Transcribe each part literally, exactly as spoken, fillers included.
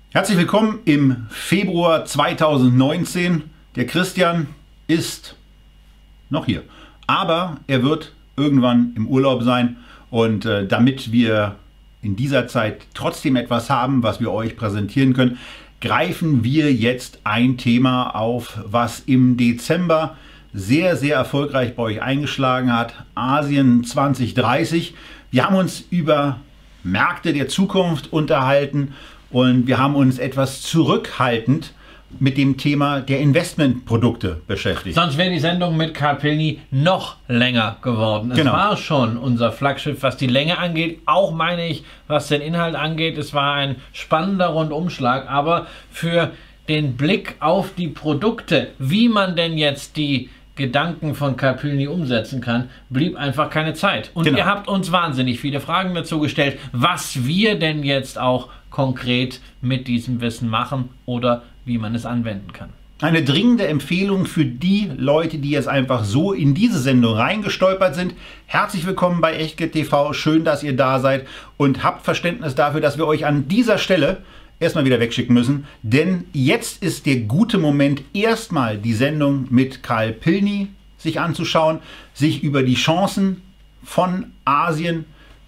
Herzlich willkommen im Februar zweitausendneunzehn. Der Christian ist noch hier, aber er wird irgendwann im Urlaub sein und äh, damit wir in dieser Zeit trotzdem etwas haben, was wir euch präsentieren können, greifen wir jetzt ein Thema auf, was im Dezember sehr, sehr erfolgreich bei euch eingeschlagen hat. Asien zwanzig dreißig. Wir haben uns über Märkte der Zukunft unterhalten und wir haben uns etwas zurückhaltend mit dem Thema der Investmentprodukte beschäftigt. Sonst wäre die Sendung mit Karl Pilny noch länger geworden. Es Genau. war schon unser Flaggschiff, was die Länge angeht, auch meine ich, was den Inhalt angeht. Es war ein spannender Rundumschlag, aber für den Blick auf die Produkte, wie man denn jetzt die Gedanken von Karl Pilny umsetzen kann, blieb einfach keine Zeit. Und Genau. ihr habt uns wahnsinnig viele Fragen dazu gestellt, was wir denn jetzt auch konkret mit diesem Wissen machen oder wie man es anwenden kann. Eine dringende Empfehlung für die Leute, die jetzt einfach so in diese Sendung reingestolpert sind. Herzlich willkommen bei Echtgeld T V. Schön, dass ihr da seid und habt Verständnis dafür, dass wir euch an dieser Stelle erstmal wieder wegschicken müssen. Denn jetzt ist der gute Moment, erstmal die Sendung mit Karl Pilny sich anzuschauen, sich über die Chancen von Asien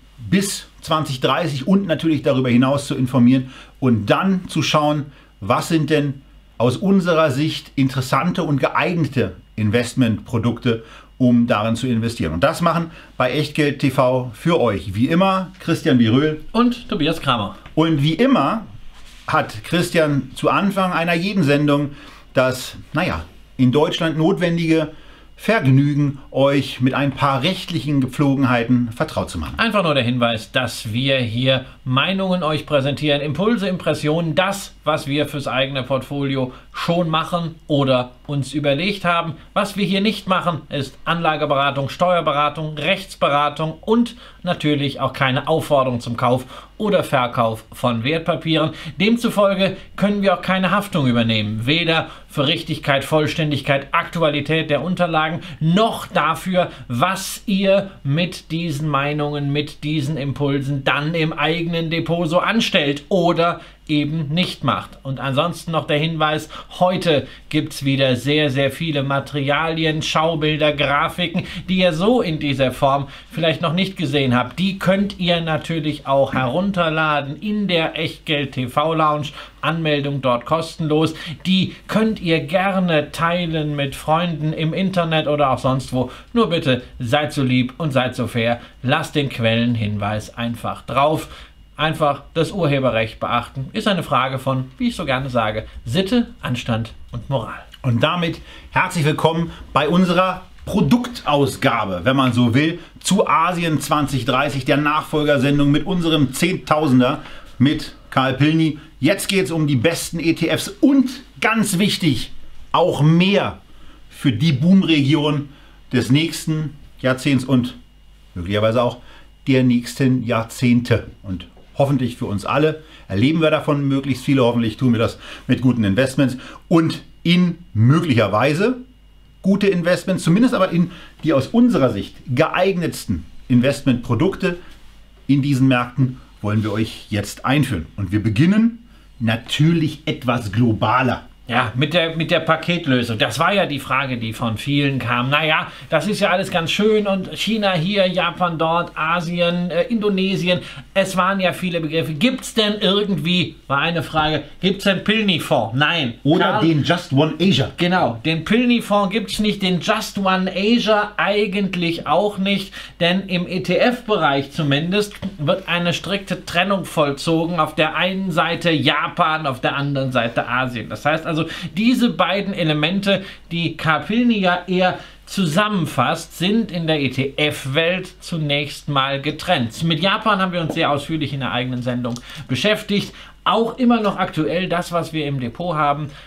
bis zwanzig dreißig und natürlich darüber hinaus zu informieren und dann zu schauen, was sind denn aus unserer Sicht interessante und geeignete Investmentprodukte, um darin zu investieren. Und das machen bei Echtgeld T V für euch. Wie immer Christian Biröhl Und Tobias Kramer. und wie immer hat Christian zu Anfang einer jeden Sendung das, naja, in Deutschland notwendige Vergnügen, euch mit ein paar rechtlichen Gepflogenheiten vertraut zu machen. Einfach nur der Hinweis, dass wir hier Meinungen euch präsentieren, Impulse, Impressionen, das, was wir fürs eigene Portfolio schon machen oder uns überlegt haben. Was wir hier nicht machen, ist Anlageberatung, Steuerberatung, Rechtsberatung und natürlich auch keine Aufforderung zum Kauf oder Verkauf von Wertpapieren. Demzufolge können wir auch keine Haftung übernehmen, weder für Richtigkeit, Vollständigkeit, Aktualität der Unterlagen, noch dafür, was ihr mit diesen Meinungen, mit diesen Impulsen dann im eigenen Depot so anstellt oder eben nicht macht. Und ansonsten noch der Hinweis, heute gibt es wieder sehr, sehr viele Materialien, Schaubilder, Grafiken, die ihr so in dieser Form vielleicht noch nicht gesehen habt. Die könnt ihr natürlich auch herunterladen in der Echtgeld T V Lounge. Anmeldung dort kostenlos. Die könnt ihr gerne teilen mit Freunden im Internet oder auch sonst wo. Nur bitte seid so lieb und seid so fair. Lasst den Quellenhinweis einfach drauf. Einfach das Urheberrecht beachten. Ist eine Frage von, wie ich so gerne sage, Sitte, Anstand und Moral. Und damit herzlich willkommen bei unserer Produktausgabe, wenn man so will, zu Asien zwanzig dreißig, der Nachfolgersendung mit unserem Zehntausender mit Karl Pilny. Jetzt geht es um die besten E T Fs und ganz wichtig, auch mehr für die Boomregion des nächsten Jahrzehnts und möglicherweise auch der nächsten Jahrzehnte. Und hoffentlich für uns alle erleben wir davon möglichst viele. Hoffentlich tun wir das mit guten Investments und in möglicherweise gute Investments, zumindest aber in die aus unserer Sicht geeignetsten Investmentprodukte in diesen Märkten wollen wir euch jetzt einführen. Und wir beginnen natürlich etwas globaler. Ja, mit der, mit der Paketlösung. Das war ja die Frage, die von vielen kam. Naja, das ist ja alles ganz schön und China hier, Japan dort, Asien, äh, Indonesien. Es waren ja viele Begriffe. Gibt es denn irgendwie, war eine Frage, gibt es den Pilny-Fonds? Nein. Oder Karl, den Just One Asia. Genau, den Pilny-Fonds gibt es nicht, den Just One Asia eigentlich auch nicht, denn im E T F-Bereich zumindest wird eine strikte Trennung vollzogen. Auf der einen Seite Japan, auf der anderen Seite Asien. Das heißt also, diese beiden Elemente, die Karl Pilny ja eher zusammenfasst, sind in der E T F-Welt zunächst mal getrennt. Mit Japan haben wir uns sehr ausführlich in der eigenen Sendung beschäftigt. Auch immer noch aktuell das, was wir im Depot haben,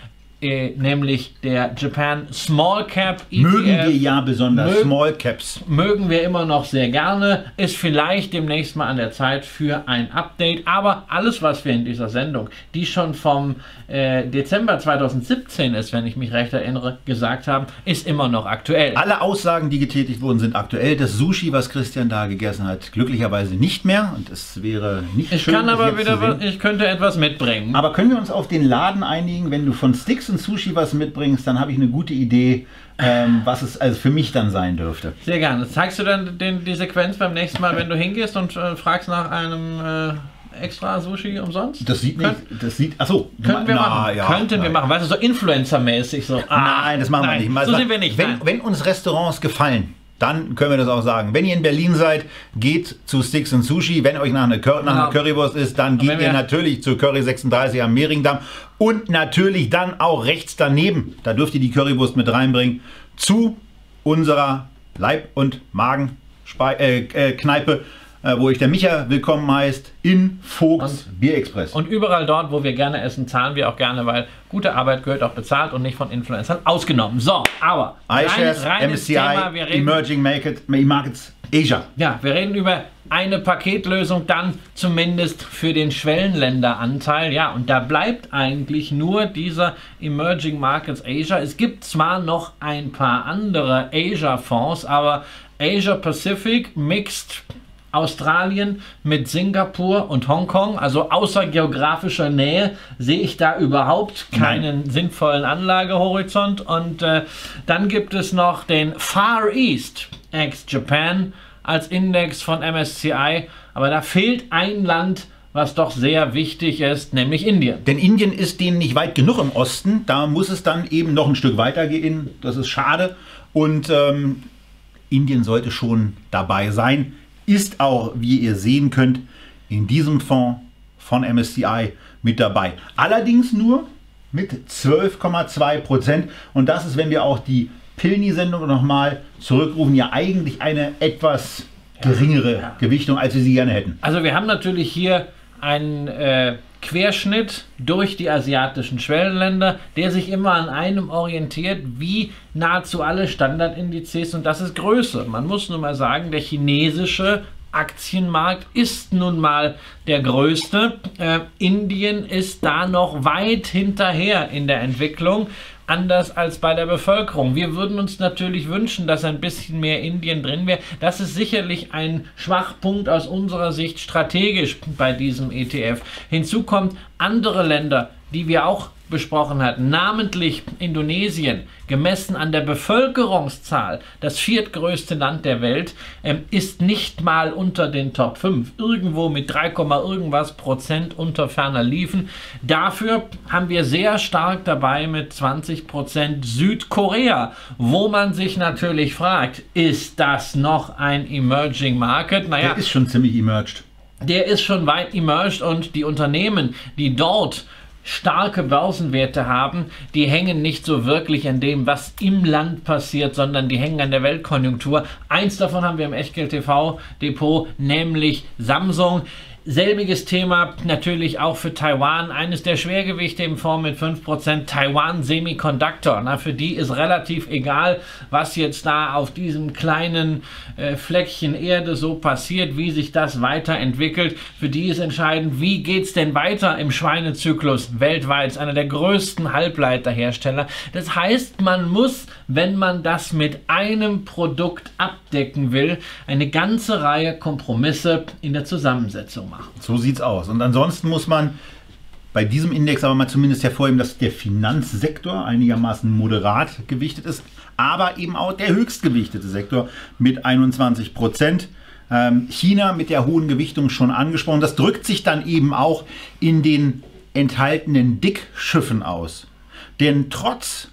äh, nämlich der Japan Small Cap E T F. Mögen wir ja besonders Mögen, Small Caps. Mögen wir immer noch sehr gerne. Ist vielleicht demnächst mal an der Zeit für ein Update. Aber alles, was wir in dieser Sendung, die schon vom äh, Dezember zweitausendsiebzehn ist, wenn ich mich recht erinnere, gesagt haben, ist immer noch aktuell. Alle Aussagen, die getätigt wurden, sind aktuell. Das Sushi, was Christian da gegessen hat, glücklicherweise nicht mehr. Und es wäre nicht ich schön, kann aber jetzt wieder zu sehen. was, ich könnte etwas mitbringen. Aber können wir uns auf den Laden einigen? Wenn du von Sticks und Sushi was mitbringst, dann habe ich eine gute Idee, ähm, was es also für mich dann sein dürfte. Sehr gerne. Zeigst du dann den, die Sequenz beim nächsten Mal, wenn du hingehst und äh, fragst nach einem äh, extra Sushi umsonst? Das sieht nicht, Könnt, das sieht, achso. Könnten wir na, machen. ja, Könnten wir nein. machen. Weißt du, so Influencer-mäßig so. Ah, Nein, das machen nein, wir nicht. Mal So sagen, sind wir nicht. Wenn, nein. wenn uns Restaurants gefallen, dann können wir das auch sagen. Wenn ihr in Berlin seid, geht zu Sticks und Sushi. Wenn euch nach einer, Cur nach einer Genau. Currywurst ist, dann geht wenn ihr wir- natürlich zu Curry sechsunddreißig am Mehringdamm. Und natürlich dann auch rechts daneben, da dürft ihr die Currywurst mit reinbringen, zu unserer Leib- und Magen-Kneipe, äh, äh, Kneipe, äh, wo euch der Micha willkommen heißt, in Vogts Bierexpress. Und überall dort, wo wir gerne essen, zahlen wir auch gerne, weil gute Arbeit gehört auch bezahlt und nicht von Influencern ausgenommen. So, aber iShares, rein- M reines S C I, Thema, wir reden, Emerging Market, Markets, Asia. ja, wir reden über eine Paketlösung dann zumindest für den Schwellenländeranteil. Ja, und da bleibt eigentlich nur dieser Emerging Markets Asia. Es gibt zwar noch ein paar andere Asia-Fonds, aber Asia Pacific mixt Australien mit Singapur und Hongkong, also außer geografischer Nähe sehe ich da überhaupt keinen Nein. sinnvollen Anlagehorizont. Und äh, dann gibt es noch den Far East ex Japan als Index von M S C I, aber da fehlt ein Land, was doch sehr wichtig ist, nämlich Indien. Denn Indien ist denen nicht weit genug im Osten. Da muss es dann eben noch ein Stück weiter gehen. Das ist schade. Und ähm, Indien sollte schon dabei sein. Ist auch, wie ihr sehen könnt, in diesem Fonds von M S C I mit dabei. Allerdings nur mit zwölf Komma zwei Prozent. Und das ist, wenn wir auch die Pilni-Sendung nochmal zurückrufen, ja eigentlich eine etwas geringere Ja. Gewichtung, als wir sie gerne hätten. Also wir haben natürlich hier einen äh, Querschnitt durch die asiatischen Schwellenländer, der sich immer an einem orientiert, wie nahezu alle Standardindizes, und das ist Größe. Man muss nun mal sagen, der chinesische Aktienmarkt ist nun mal der größte. Äh, Indien ist da noch weit hinterher in der Entwicklung. Anders als bei der Bevölkerung. Wir würden uns natürlich wünschen, dass ein bisschen mehr Indien drin wäre. Das ist sicherlich ein Schwachpunkt aus unserer Sicht strategisch bei diesem E T F. Hinzu kommt andere Länder, die wir auch besprochen hatten, namentlich Indonesien, gemessen an der Bevölkerungszahl, das viertgrößte Land der Welt, ähm, ist nicht mal unter den Top fünf. Irgendwo mit drei, irgendwas Prozent unter ferner liefen. Dafür haben wir sehr stark dabei mit zwanzig Prozent Südkorea, wo man sich natürlich fragt, ist das noch ein Emerging Market? Naja, Der ist schon ziemlich emerged. der ist schon weit emerged und die Unternehmen, die dort starke Börsenwerte haben, die hängen nicht so wirklich an dem, was im Land passiert, sondern die hängen an der Weltkonjunktur. Eins davon haben wir im Echtgeld-T V-Depot, nämlich Samsung. Selbiges Thema natürlich auch für Taiwan. Eines der Schwergewichte im Fonds mit fünf Prozent, Taiwan Semiconductor. Na, für die ist relativ egal, was jetzt da auf diesem kleinen äh, Fleckchen Erde so passiert, wie sich das weiterentwickelt. Für die ist entscheidend, wie geht es denn weiter im Schweinezyklus weltweit. Ist einer der größten Halbleiterhersteller. Das heißt, man muss, wenn man das mit einem Produkt abdecken will, eine ganze Reihe Kompromisse in der Zusammensetzung machen. So sieht's aus. Und ansonsten muss man bei diesem Index aber mal zumindest hervorheben, dass der Finanzsektor einigermaßen moderat gewichtet ist, aber eben auch der höchstgewichtete Sektor mit einundzwanzig Prozent. Ähm, China mit der hohen Gewichtung schon angesprochen. Das drückt sich dann eben auch in den enthaltenen Dickschiffen aus. Denn trotz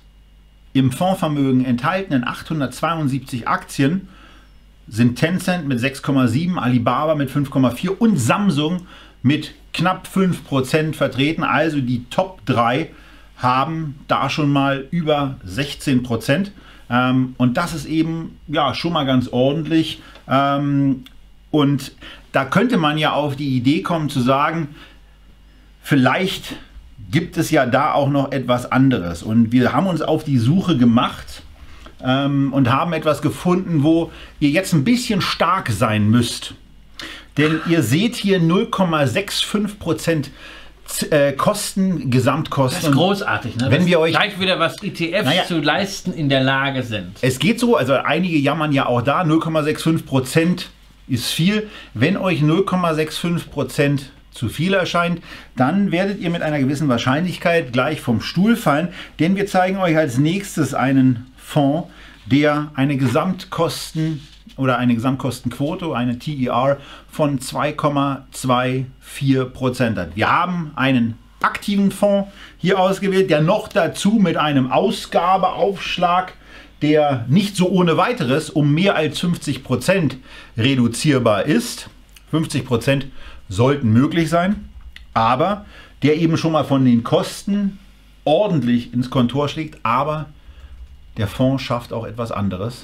im Fondsvermögen enthaltenen achthundertzweiundsiebzig Aktien sind Tencent mit sechs Komma sieben, Alibaba mit fünf Komma vier und Samsung mit knapp fünf Prozent vertreten. Also die Top drei haben da schon mal über sechzehn Prozent. Ähm, und das ist eben ja schon mal ganz ordentlich. Ähm, und da könnte man ja auf die Idee kommen zu sagen, vielleicht gibt es ja da auch noch etwas anderes. Und wir haben uns auf die Suche gemacht ähm, und haben etwas gefunden, wo ihr jetzt ein bisschen stark sein müsst. Denn ihr seht hier null Komma fünfundsechzig Prozent äh, Kosten, Gesamtkosten. Das ist großartig, ne? Wenn das wir euch zeigt wieder, was E T Fs naja, zu leisten in der Lage sind. Es geht so, also einige jammern ja auch da, null Komma fünfundsechzig Prozent ist viel. Wenn euch null Komma fünfundsechzig Prozent zu viel erscheint, dann werdet ihr mit einer gewissen Wahrscheinlichkeit gleich vom Stuhl fallen, denn wir zeigen euch als nächstes einen Fonds, der eine Gesamtkosten oder eine Gesamtkostenquote, eine T E R von zwei Komma vierundzwanzig Prozent hat. Wir haben einen aktiven Fonds hier ausgewählt, der noch dazu mit einem Ausgabeaufschlag, der nicht so ohne weiteres um mehr als fünfzig Prozent reduzierbar ist. fünfzig Prozent sollten möglich sein, aber der eben schon mal von den Kosten ordentlich ins Kontor schlägt, aber der Fonds schafft auch etwas anderes.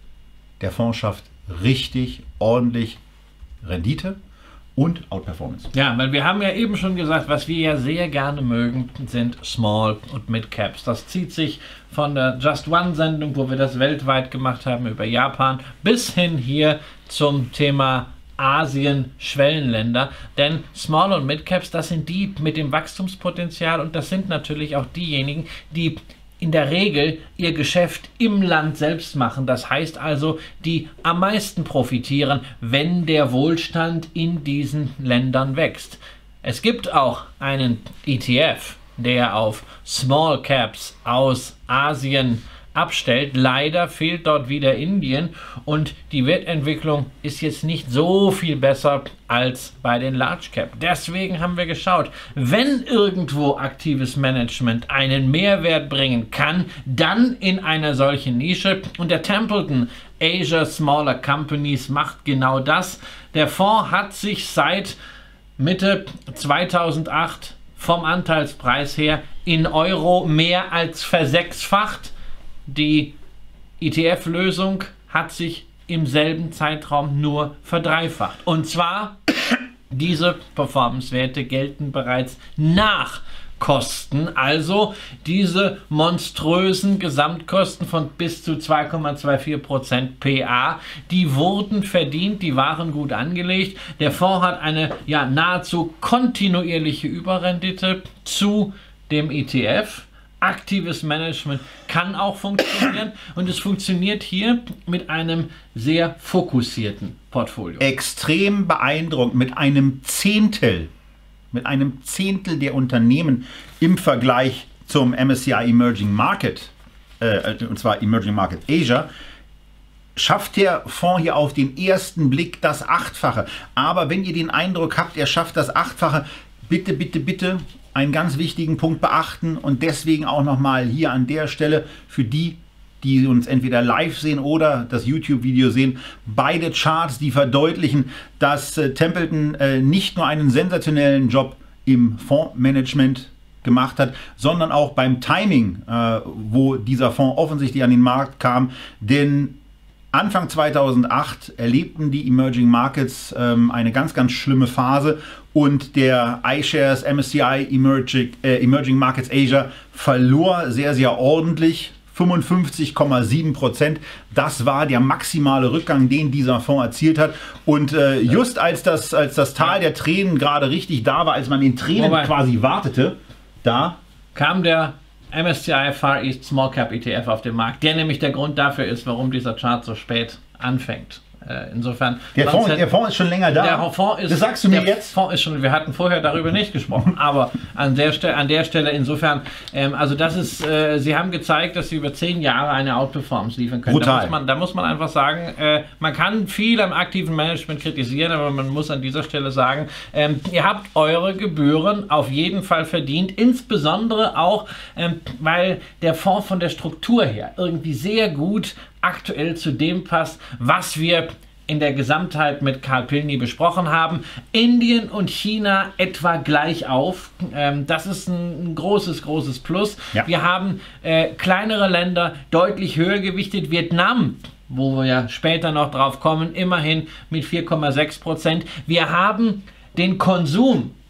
Der Fonds schafft richtig ordentlich Rendite und Outperformance. Ja, weil wir haben ja eben schon gesagt, was wir ja sehr gerne mögen, sind Small- und Mid-Caps. Das zieht sich von der Just One-Sendung, wo wir das weltweit gemacht haben, über Japan, bis hin hier zum Thema Asien, Schwellenländer, denn Small- und Mid-Caps, das sind die mit dem Wachstumspotenzial und das sind natürlich auch diejenigen, die in der Regel ihr Geschäft im Land selbst machen. Das heißt also, die am meisten profitieren, wenn der Wohlstand in diesen Ländern wächst. Es gibt auch einen E T F, der auf Small Caps aus Asien abstellt. Leider fehlt dort wieder Indien und die Wertentwicklung ist jetzt nicht so viel besser als bei den Large Cap. Deswegen haben wir geschaut, wenn irgendwo aktives Management einen Mehrwert bringen kann, dann in einer solchen Nische, und der Templeton Asia Smaller Companies macht genau das. Der Fonds hat sich seit Mitte zweitausendacht vom Anteilspreis her in Euro mehr als versechsfacht. Die E T F-Lösung hat sich im selben Zeitraum nur verdreifacht. Und zwar, diese Performance-Werte gelten bereits nach Kosten, also diese monströsen Gesamtkosten von bis zu zwei Komma vierundzwanzig Prozent P A, die wurden verdient, die waren gut angelegt. Der Fonds hat eine ja nahezu kontinuierliche Überrendite zu dem E T F. Aktives Management kann auch funktionieren und es funktioniert hier mit einem sehr fokussierten Portfolio. Extrem beeindruckend, mit einem Zehntel, mit einem Zehntel der Unternehmen im Vergleich zum M S C I Emerging Market, äh, und zwar Emerging Market Asia, schafft der Fonds hier auf den ersten Blick das Achtfache. Aber wenn ihr den Eindruck habt, er schafft das Achtfache, bitte, bitte, bitte einen ganz wichtigen Punkt beachten und deswegen auch nochmal hier an der Stelle für die, die uns entweder live sehen oder das YouTube-Video sehen, beide Charts, die verdeutlichen, dass äh, Templeton äh, nicht nur einen sensationellen Job im Fondsmanagement gemacht hat, sondern auch beim Timing, äh, wo dieser Fonds offensichtlich an den Markt kam, denn Anfang zweitausendacht erlebten die Emerging Markets ähm, eine ganz, ganz schlimme Phase und der iShares M S C I Emerging, äh, Emerging Markets Asia verlor sehr, sehr ordentlich, fünfundfünfzig Komma sieben Prozent. Das war der maximale Rückgang, den dieser Fonds erzielt hat. Und äh, just als das, als das Tal der Tränen gerade richtig da war, als man in Tränen Wobei, quasi wartete, da kam der M S C I Far East Small Cap E T F auf den Markt, der nämlich der Grund dafür ist, warum dieser Chart so spät anfängt. Äh, insofern. Der Fonds, der Fonds ist schon länger da. Der Fonds ist, das sagst du mir der jetzt? Fonds ist schon, wir hatten vorher darüber nicht gesprochen, aber an der, Ste an der Stelle insofern, ähm, also das ist, äh, Sie haben gezeigt, dass Sie über zehn Jahre eine Outperformance liefern können. Brutal. Da muss man, da muss man einfach sagen, äh, man kann viel am aktiven Management kritisieren, aber man muss an dieser Stelle sagen, ähm, ihr habt eure Gebühren auf jeden Fall verdient, insbesondere auch, ähm, weil der Fonds von der Struktur her irgendwie sehr gut aktuell zu dem passt, was wir in der Gesamtheit mit Karl Pilny besprochen haben. Indien und China etwa gleich auf. Ähm, das ist ein, ein großes, großes Plus. Ja. Wir haben äh, kleinere Länder deutlich höher gewichtet. Vietnam, wo wir ja später noch drauf kommen, immerhin mit vier Komma sechs Prozent. Wir haben den Konsum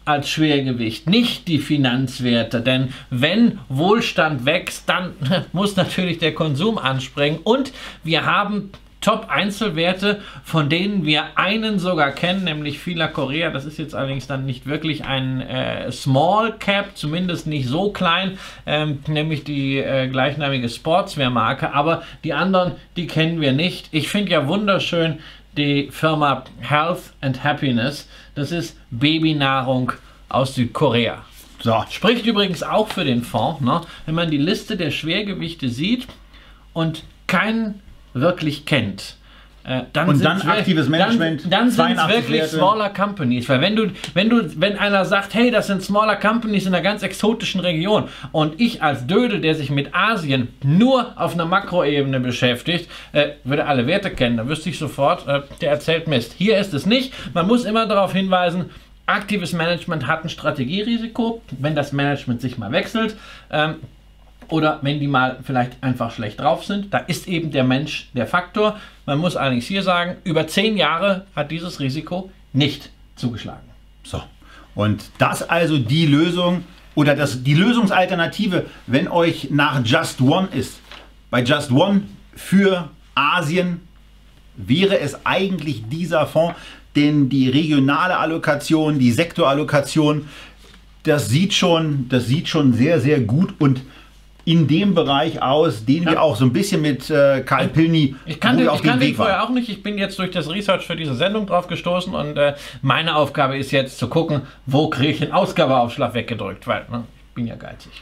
als Schwergewicht, nicht die Finanzwerte, denn wenn Wohlstand wächst, dann muss natürlich der Konsum anspringen und wir haben Top-Einzelwerte, von denen wir einen sogar kennen, nämlich Fila Korea. Das ist jetzt allerdings dann nicht wirklich ein äh, Small Cap, zumindest nicht so klein, ähm, nämlich die äh, gleichnamige Sportswear-Marke, aber die anderen, die kennen wir nicht. Ich finde ja wunderschön die Firma Health and Happiness. Das ist Babynahrung aus Südkorea. So. Spricht übrigens auch für den Fonds, ne? Wenn man die Liste der Schwergewichte sieht und keinen wirklich kennt. Äh, dann und dann aktives Management, dann, dann sind es wirklich Werte. Smaller Companies, weil wenn du, wenn du, wenn einer sagt, hey, das sind Smaller Companies in einer ganz exotischen Region und ich als Dödel, der sich mit Asien nur auf einer Makroebene beschäftigt, äh, würde alle Werte kennen, dann wüsste ich sofort, äh, der erzählt Mist. Hier ist es nicht. Man muss immer darauf hinweisen, aktives Management hat ein Strategierisiko, wenn das Management sich mal wechselt. Ähm, Oder wenn die mal vielleicht einfach schlecht drauf sind, da ist eben der Mensch der Faktor. Man muss allerdings hier sagen, über zehn Jahre hat dieses Risiko nicht zugeschlagen. So, und das also die Lösung oder das, die Lösungsalternative, wenn euch nach Just One ist. Bei Just One für Asien wäre es eigentlich dieser Fonds, denn die regionale Allokation, die Sektorallokation, das sieht schon, das sieht schon sehr, sehr gut und in dem Bereich aus, den ja. wir auch so ein bisschen mit äh, Karl Pilny ich kann den, ich kann den vorher auch nicht. Ich bin jetzt durch das Research für diese Sendung drauf gestoßen und äh, meine Aufgabe ist jetzt zu gucken, wo kriege ich den Ausgabeaufschlag weggedrückt, weil ne, ich bin ja geizig.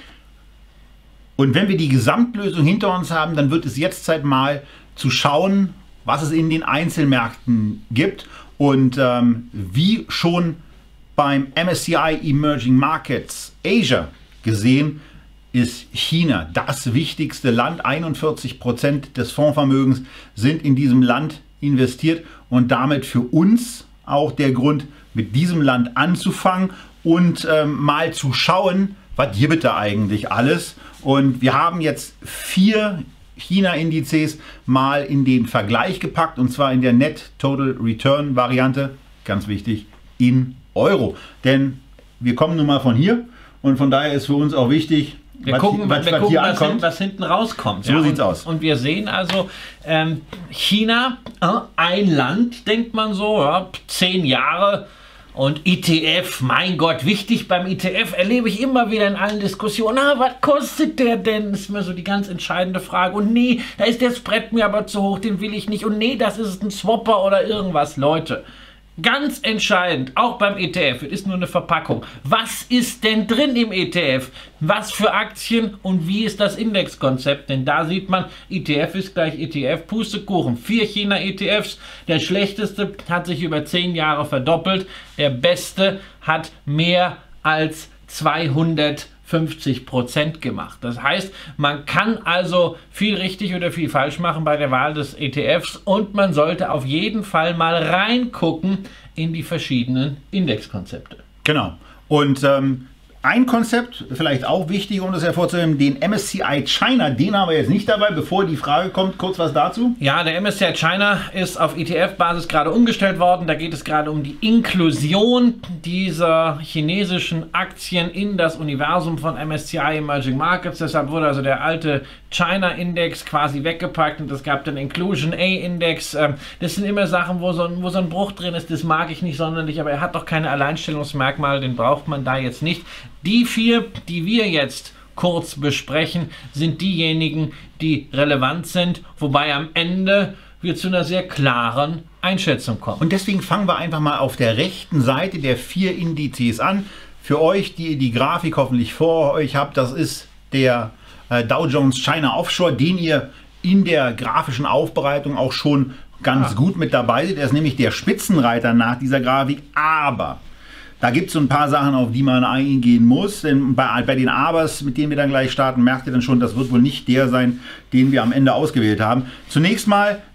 Und wenn wir die Gesamtlösung hinter uns haben, dann wird es jetzt Zeit mal zu schauen, was es in den Einzelmärkten gibt und ähm, wie schon beim M S C I Emerging Markets Asia gesehen, ist China das wichtigste Land. einundvierzig Prozent des Fondsvermögens sind in diesem Land investiert und damit für uns auch der Grund, mit diesem Land anzufangen und ähm, mal zu schauen, was hier bitte eigentlich alles. Und wir haben jetzt vier China-Indizes mal in den Vergleich gepackt und zwar in der Net Total Return Variante, ganz wichtig, in Euro. Denn wir kommen nun mal von hier und von daher ist für uns auch wichtig, Wir was, gucken, was, wir was, gucken hier was, ankommt. hin, was hinten rauskommt. So ja, sieht's und, aus. Und wir sehen also, ähm, China, äh, ein Land, denkt man so, ja, zehn Jahre und E T F, mein Gott, wichtig beim E T F, erlebe ich immer wieder in allen Diskussionen, ah, was kostet der denn? Das ist mir so die ganz entscheidende Frage. Und nee, da ist der Spread mir aber zu hoch, den will ich nicht. Und nee, das ist ein Swapper oder irgendwas, Leute. Ganz entscheidend, auch beim E T F, es ist nur eine Verpackung. Was ist denn drin im E T F? Was für Aktien und wie ist das Indexkonzept? Denn da sieht man, E T F ist gleich E T F, Pustekuchen. Vier China-E T Fs, der schlechteste hat sich über zehn Jahre verdoppelt, der beste hat mehr als zweihundertfünfzig Prozent gemacht. Das heißt, man kann also viel richtig oder viel falsch machen bei der Wahl des E T Fs und man sollte auf jeden Fall mal reingucken in die verschiedenen Indexkonzepte. Genau. Und ähm, ein Konzept, vielleicht auch wichtig, um das hervorzuheben, den M S C I China, den haben wir jetzt nicht dabei. Bevor die Frage kommt, kurz was dazu. Ja, der M S C I China ist auf E T F-Basis gerade umgestellt worden. Da geht es gerade um die Inklusion dieser chinesischen Aktien in das Universum von M S C I Emerging Markets. Deshalb wurde also der alte China-Index quasi weggepackt und es gab den Inclusion A-Index. Das sind immer Sachen, wo so, ein, wo so ein Bruch drin ist. Das mag ich nicht sonderlich, aber er hat doch keine Alleinstellungsmerkmale, den braucht man da jetzt nicht. Die vier, die wir jetzt kurz besprechen, sind diejenigen, die relevant sind, wobei am Ende wir zu einer sehr klaren Einschätzung kommen. Und deswegen fangen wir einfach mal auf der rechten Seite der vier Indizes an. Für euch, die ihr die Grafik hoffentlich vor euch habt, das ist der äh, Dow Jones China Offshore, den ihr in der grafischen Aufbereitung auch schon ganz ah. gut mit dabei seht. Er ist nämlich der Spitzenreiter nach dieser Grafik, aber da gibt es so ein paar Sachen, auf die man eingehen muss. Denn bei, bei den Abers, mit denen wir dann gleich starten, merkt ihr dann schon, das wird wohl nicht der sein, den wir am Ende ausgewählt haben. Zunächst mal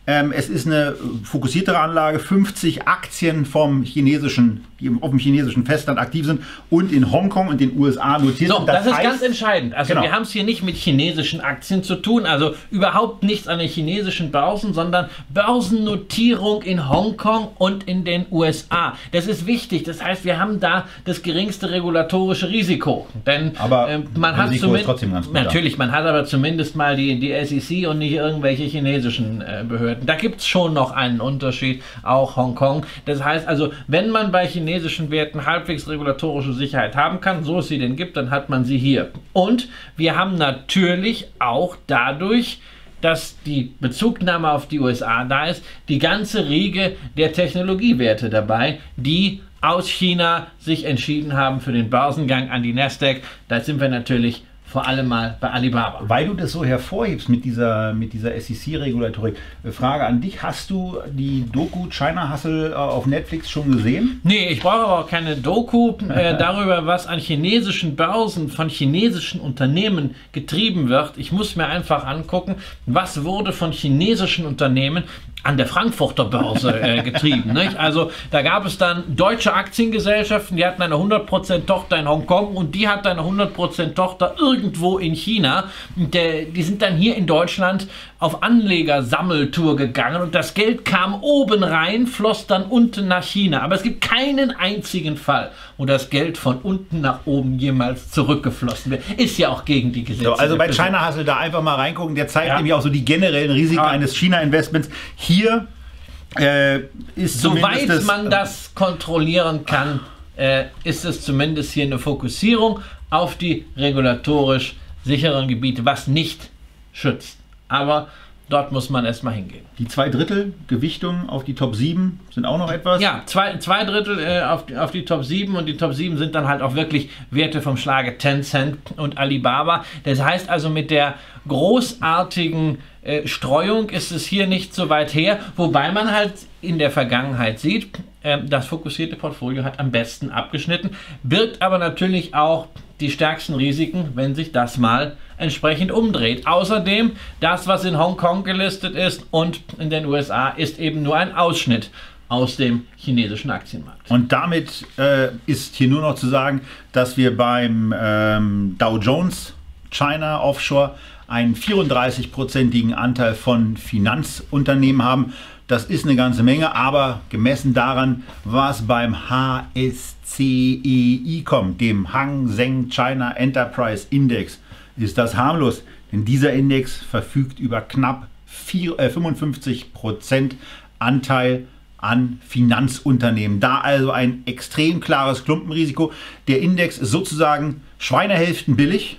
Ähm, es ist eine fokussiertere Anlage, fünfzig Aktien vom chinesischen, die auf dem chinesischen Festland aktiv sind und in Hongkong und den U S A notiert so, sind. Das, das ist heißt, ganz entscheidend. Also genau. wir haben es hier nicht mit chinesischen Aktien zu tun, also überhaupt nichts an den chinesischen Börsen, sondern Börsennotierung in Hongkong und in den U S A. Das ist wichtig. Das heißt, wir haben da das geringste regulatorische Risiko. Denn aber äh, man hat Risiko ist trotzdem ganz gut. Natürlich, man hat aber zumindest mal die, die S E C und nicht irgendwelche chinesischen äh, Behörden. Da gibt es schon noch einen Unterschied, auch Hongkong. Das heißt also, wenn man bei chinesischen Werten halbwegs regulatorische Sicherheit haben kann, so es sie denn gibt, dann hat man sie hier. Und wir haben natürlich auch dadurch, dass die Bezugnahme auf die U S A da ist, die ganze Riege der Technologiewerte dabei, die aus China sich entschieden haben für den Börsengang an die Nasdaq. Da sind wir natürlich vor allem mal bei Alibaba. Weil du das so hervorhebst mit dieser, mit dieser S E C-Regulatorik, Frage an dich, hast du die Doku China Hustle auf Netflix schon gesehen? Nee, ich brauche aber auch keine Doku äh, darüber, was an chinesischen Börsen von chinesischen Unternehmen getrieben wird. Ich muss mir einfach angucken, was wurde von chinesischen Unternehmen an der Frankfurter Börse äh, getrieben. Nicht? Also da gab es dann deutsche Aktiengesellschaften, die hatten eine hundert Prozent Tochter in Hongkong und die hatte eine hundert Prozent Tochter irgendwo in China. Und, äh, die sind dann hier in Deutschland auf Anlegersammeltour gegangen und das Geld kam oben rein, floss dann unten nach China. Aber es gibt keinen einzigen Fall, wo das Geld von unten nach oben jemals zurückgeflossen wird. Ist ja auch gegen die Gesetze. So, also bei China Hustle da einfach mal reingucken, der zeigt ja. nämlich auch so die generellen Risiken ja. eines China-Investments. Hier äh, ist Soweit das, man das kontrollieren kann, äh, ist es zumindest hier eine Fokussierung auf die regulatorisch sicheren Gebiete, was nicht schützt. Aber dort muss man erstmal hingehen. Die zwei Drittel Gewichtung auf die Top sieben sind auch noch etwas? Ja, zwei, zwei Drittel äh, auf, die, auf die Top sieben und die Top sieben sind dann halt auch wirklich Werte vom Schlage Tencent und Alibaba. Das heißt also, mit der großartigen äh, Streuung ist es hier nicht so weit her, wobei man halt in der Vergangenheit sieht, äh, das fokussierte Portfolio hat am besten abgeschnitten, birgt aber natürlich auch die stärksten Risiken, wenn sich das mal entsprechend umdreht. Außerdem, das, was in Hongkong gelistet ist und in den U S A, ist eben nur ein Ausschnitt aus dem chinesischen Aktienmarkt. Und damit äh, ist hier nur noch zu sagen, dass wir beim ähm, Dow Jones China Offshore einen vierunddreißig-prozentigen Anteil von Finanzunternehmen haben. Das ist eine ganze Menge, aber gemessen daran, was beim H S C E I kommt, dem Hang Seng China Enterprise Index, ist das harmlos. Denn dieser Index verfügt über knapp vier, äh, fünfundfünfzig Prozent Anteil an Finanzunternehmen. Da also ein extrem klares Klumpenrisiko. Der Index ist sozusagen Schweinehälften billig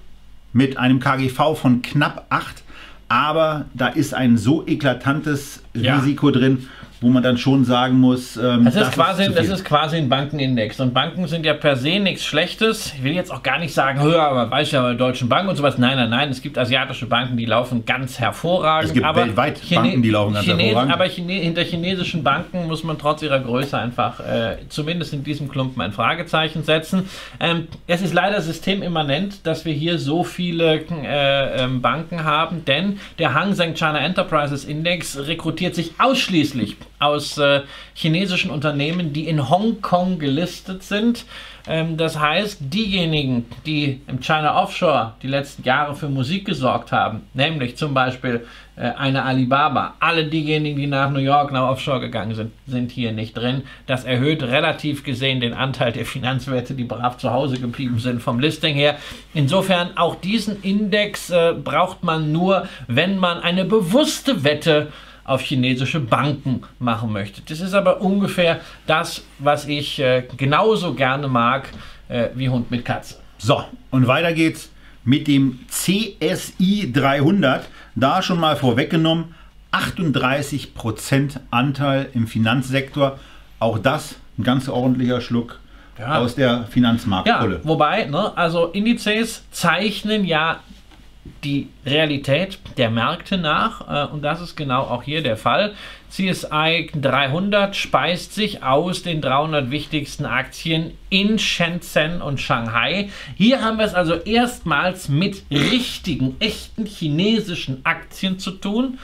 mit einem K G V von knapp acht. Aber da ist ein so eklatantes ja. Risiko drin, wo man dann schon sagen muss, ähm, das, ist das, quasi, ist das ist quasi ein Bankenindex. Und Banken sind ja per se nichts Schlechtes. Ich will jetzt auch gar nicht sagen, höher, aber weiß ja bei der Deutschen Bank und sowas. Nein, nein, nein. Es gibt asiatische Banken, die laufen ganz hervorragend. Es gibt aber weltweit Chine Banken, die laufen ganz Chine hervorragend. Aber Chine hinter chinesischen Banken muss man trotz ihrer Größe einfach äh, zumindest in diesem Klumpen ein Fragezeichen setzen. Ähm, es ist leider systemimmanent, dass wir hier so viele äh, ähm, Banken haben, denn der Hang Seng China Enterprises Index rekrutiert sich ausschließlich aus äh, chinesischen Unternehmen, die in Hongkong gelistet sind. Ähm, das heißt, diejenigen, die im China Offshore die letzten Jahre für Musik gesorgt haben, nämlich zum Beispiel äh, eine Alibaba, alle diejenigen, die nach New York, nach Offshore gegangen sind, sind hier nicht drin. Das erhöht relativ gesehen den Anteil der Finanzwerte, die brav zu Hause geblieben sind vom Listing her. Insofern auch diesen Index äh, braucht man nur, wenn man eine bewusste Wette auf chinesische Banken machen möchte. Das ist aber ungefähr das, was ich äh, genauso gerne mag äh, wie Hund mit Katze. So, und weiter geht's mit dem C S I dreihundert. Da schon mal vorweggenommen, achtunddreißig Prozent Anteil im Finanzsektor. Auch das ein ganz ordentlicher Schluck ja. aus der Finanzmarktbulle. Ja, wobei, ne, also Indizes zeichnen ja die Realität der Märkte nach, äh, und das ist genau auch hier der Fall. C S I dreihundert speist sich aus den dreihundert wichtigsten Aktien in Shenzhen und Shanghai. Hier haben wir es also erstmals mit richtigen, echten chinesischen Aktien zu tun.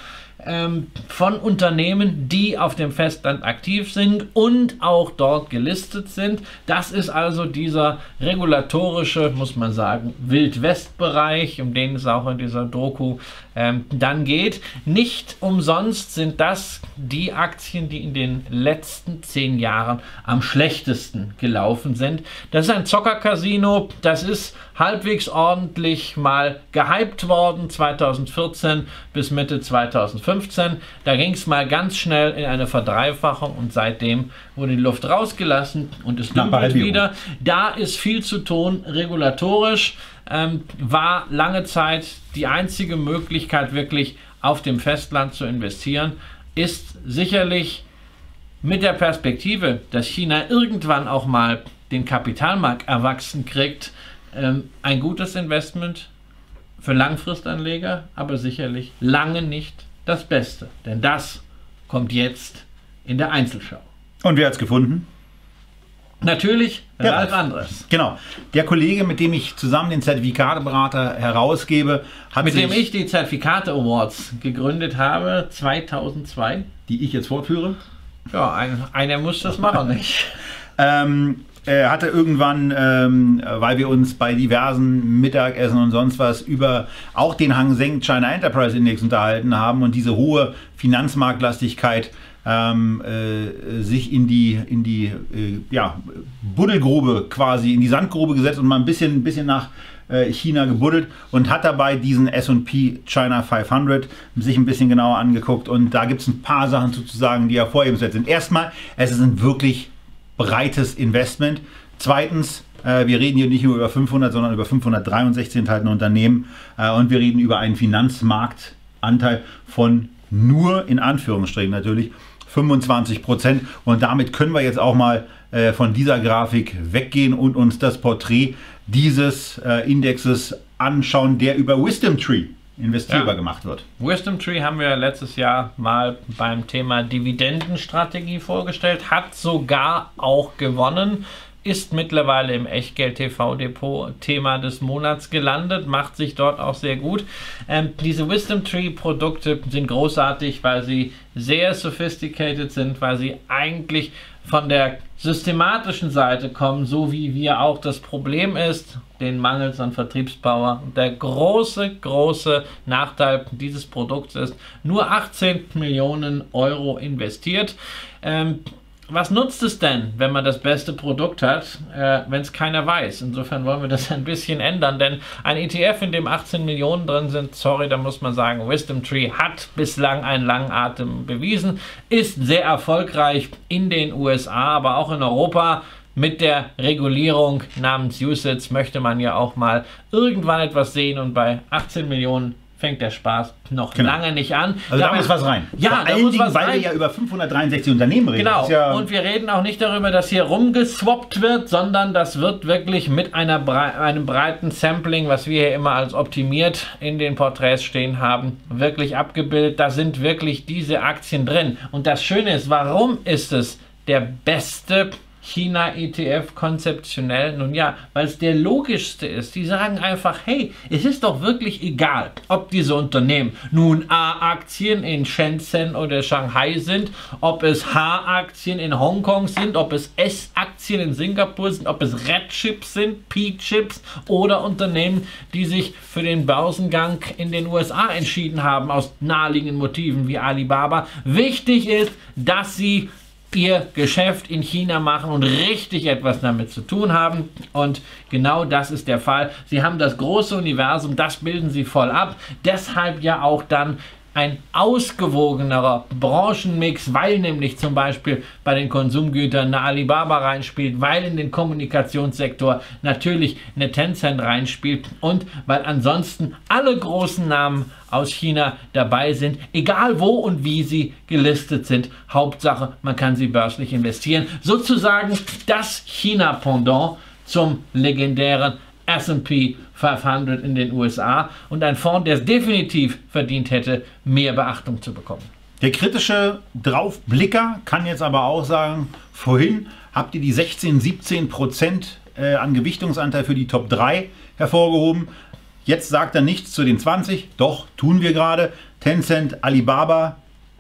ähm, von Unternehmen, die auf dem Festland aktiv sind und auch dort gelistet sind. Das ist also dieser regulatorische, muss man sagen, Wild-West-Bereich, um den es auch in dieser Doku ähm, dann geht. Nicht umsonst sind das die Aktien, die in den letzten zehn Jahren am schlechtesten gelaufen sind. Das ist ein Zocker-Casino, das ist halbwegs ordentlich mal gehypt worden, zweitausendvierzehn bis Mitte zweitausendfünfzehn. Da ging es mal ganz schnell in eine Verdreifachung und seitdem wurde die Luft rausgelassen und es dümpelt wieder. Da ist viel zu tun, regulatorisch. Ähm, war lange Zeit die einzige Möglichkeit, wirklich auf dem Festland zu investieren, ist sicherlich mit der Perspektive, dass China irgendwann auch mal den Kapitalmarkt erwachsen kriegt, ähm, ein gutes Investment für Langfristanleger, aber sicherlich lange nicht das Beste. Denn das kommt jetzt in der Einzelschau. Und wer hat es gefunden? Natürlich Ja, Ralf Andres. Genau. Der Kollege, mit dem ich zusammen den Zertifikateberater herausgebe, hat Mit sich, dem ich die Zertifikate Awards gegründet habe, zweitausendzwei. die ich jetzt fortführe, Ja, ein, einer muss das machen, nicht? ähm, er hatte irgendwann, ähm, weil wir uns bei diversen Mittagessen und sonst was über auch den Hang Seng China Enterprise Index unterhalten haben und diese hohe Finanzmarktlastigkeit ähm, äh, sich in die, in die äh, ja, Buddelgrube quasi, in die Sandgrube gesetzt und mal ein bisschen, ein bisschen nach äh, China gebuddelt und hat dabei diesen S und P China fünfhundert sich ein bisschen genauer angeguckt und da gibt es ein paar Sachen sozusagen, die hervorhebenswert sind. Erstmal, es ist ein wirklich breites Investment. Zweitens, äh, wir reden hier nicht nur über fünfhundert, sondern über fünfhundertdreiundsechzig enthaltene Unternehmen äh, und wir reden über einen Finanzmarktanteil von nur, in Anführungsstrichen natürlich, fünfundzwanzig Prozent und damit können wir jetzt auch mal äh, von dieser Grafik weggehen und uns das Porträt dieses äh, Indexes anschauen, der über Wisdom Tree investierbar Ja. gemacht wird. Wisdom Tree haben wir letztes Jahr mal beim Thema Dividendenstrategie vorgestellt, hat sogar auch gewonnen, ist mittlerweile im Echtgeld-T V-Depot Thema des Monats gelandet, macht sich dort auch sehr gut. Ähm, diese Wisdom Tree-Produkte sind großartig, weil sie sehr sophisticated sind, weil sie eigentlich von der systematischen Seite kommen, so wie wir auch. Das Problem ist, den Mangel an Vertriebspower. Der große, große Nachteil dieses Produkts ist, nur achtzehn Millionen Euro investiert. Ähm, Was nutzt es denn, wenn man das beste Produkt hat, äh, wenn es keiner weiß? Insofern wollen wir das ein bisschen ändern, denn ein E T F, in dem achtzehn Millionen drin sind, sorry, da muss man sagen, Wisdom Tree hat bislang einen langen Atem bewiesen, ist sehr erfolgreich in den U S A, aber auch in Europa. Mit der Regulierung namens U S I T S möchte man ja auch mal irgendwann etwas sehen und bei achtzehn Millionen fängt der Spaß noch Genau. lange nicht an. Also da Dabei- muss was rein. Ja, Vor da allen muss Dingen, was weil rein. wir ja über fünfhundertdreiundsechzig Unternehmen reden. Das Genau, ist ja, und wir reden auch nicht darüber, dass hier rumgeswappt wird, sondern das wird wirklich mit einer brei einem breiten Sampling, was wir hier immer als optimiert in den Porträts stehen haben, wirklich abgebildet. Da sind wirklich diese Aktien drin. Und das Schöne ist, warum ist es der beste China-E T F konzeptionell? Nun ja, weil es der logischste ist. Die sagen einfach, hey, es ist doch wirklich egal, ob diese Unternehmen nun A-Aktien in Shenzhen oder Shanghai sind, ob es H-Aktien in Hongkong sind, ob es S-Aktien in Singapur sind, ob es Red-Chips sind, P-Chips oder Unternehmen, die sich für den Börsengang in den U S A entschieden haben, aus naheliegenden Motiven wie Alibaba. Wichtig ist, dass sie ihr Geschäft in China machen und richtig etwas damit zu tun haben. Und genau das ist der Fall. Sie haben das große Universum, das bilden sie voll ab. Deshalb ja auch dann ein ausgewogenerer Branchenmix, weil nämlich zum Beispiel bei den Konsumgütern eine Alibaba reinspielt, weil in den Kommunikationssektor natürlich eine Tencent reinspielt und weil ansonsten alle großen Namen aus China dabei sind, egal wo und wie sie gelistet sind. Hauptsache, man kann sie börslich investieren. Sozusagen das China-Pendant zum legendären S und P fünfhundert in den U S A und ein Fonds, der es definitiv verdient hätte, mehr Beachtung zu bekommen. Der kritische Draufblicker kann jetzt aber auch sagen, vorhin habt ihr die sechzehn, siebzehn Prozent äh, an Gewichtungsanteil für die Top drei hervorgehoben. Jetzt sagt er nichts zu den zwanzig, doch, tun wir gerade. Tencent, Alibaba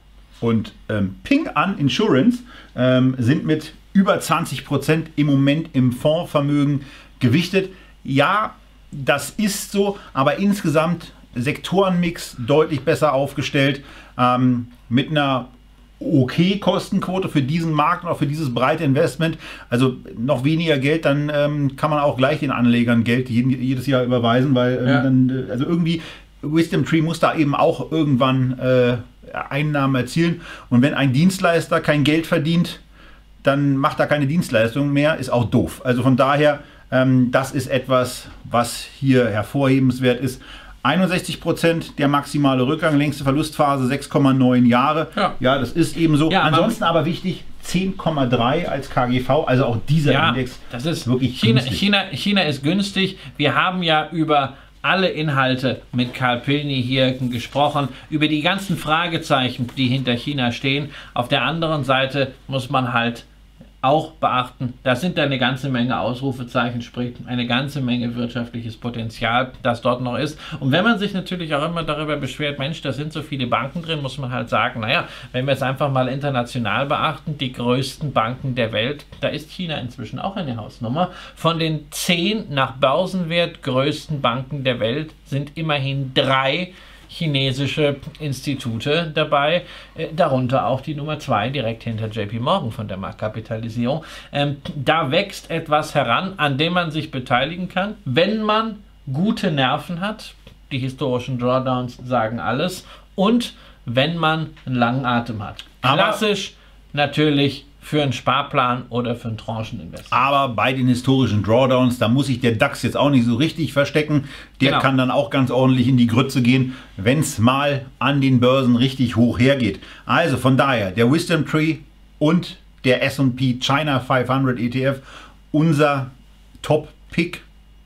und ähm, Ping An Insurance ähm, sind mit über zwanzig Prozent im Moment im Fondsvermögen gewichtet. Ja, das ist so, aber insgesamt Sektorenmix deutlich besser aufgestellt, ähm, mit einer okay Kostenquote für diesen Markt und auch für dieses breite Investment. Also noch weniger Geld, dann ähm, kann man auch gleich den Anlegern Geld jeden, jedes Jahr überweisen, weil ähm, Ja. dann, also irgendwie Wisdom Tree muss da eben auch irgendwann äh, Einnahmen erzielen. Und wenn ein Dienstleister kein Geld verdient, dann macht er keine Dienstleistung mehr, ist auch doof. Also von daher, ähm, das ist etwas, was hier hervorhebenswert ist. einundsechzig Prozent der maximale Rückgang, längste Verlustphase sechs Komma neun Jahre. Ja. ja, das ist eben so. Ja, Ansonsten aber wichtig, zehn Komma drei als K G V, also auch dieser Ja, Index das ist wirklich China, günstig. China, China ist günstig. Wir haben ja über alle Inhalte mit Karl Pilny hier gesprochen, über die ganzen Fragezeichen, die hinter China stehen. Auf der anderen Seite muss man halt auch beachten, da sind da eine ganze Menge Ausrufezeichen, sprich eine ganze Menge wirtschaftliches Potenzial, das dort noch ist. Und wenn man sich natürlich auch immer darüber beschwert, Mensch, da sind so viele Banken drin, muss man halt sagen, naja, wenn wir es einfach mal international beachten, die größten Banken der Welt, da ist China inzwischen auch eine Hausnummer. Von den zehn nach Börsenwert größten Banken der Welt sind immerhin drei chinesische Institute dabei, äh, darunter auch die Nummer zwei direkt hinter J P Morgan von der Marktkapitalisierung. Ähm, da wächst etwas heran, an dem man sich beteiligen kann, wenn man gute Nerven hat. Die historischen Drawdowns sagen alles. Und wenn man einen langen Atem hat. Klassisch natürlich für einen Sparplan oder für ein Trancheninvestment. Aber bei den historischen Drawdowns, da muss sich der DAX jetzt auch nicht so richtig verstecken. Der Genau. kann dann auch ganz ordentlich in die Grütze gehen, wenn es mal an den Börsen richtig hoch hergeht. Also von daher, der Wisdom Tree und der S und P China fünfhundert E T F, unser Top-Pick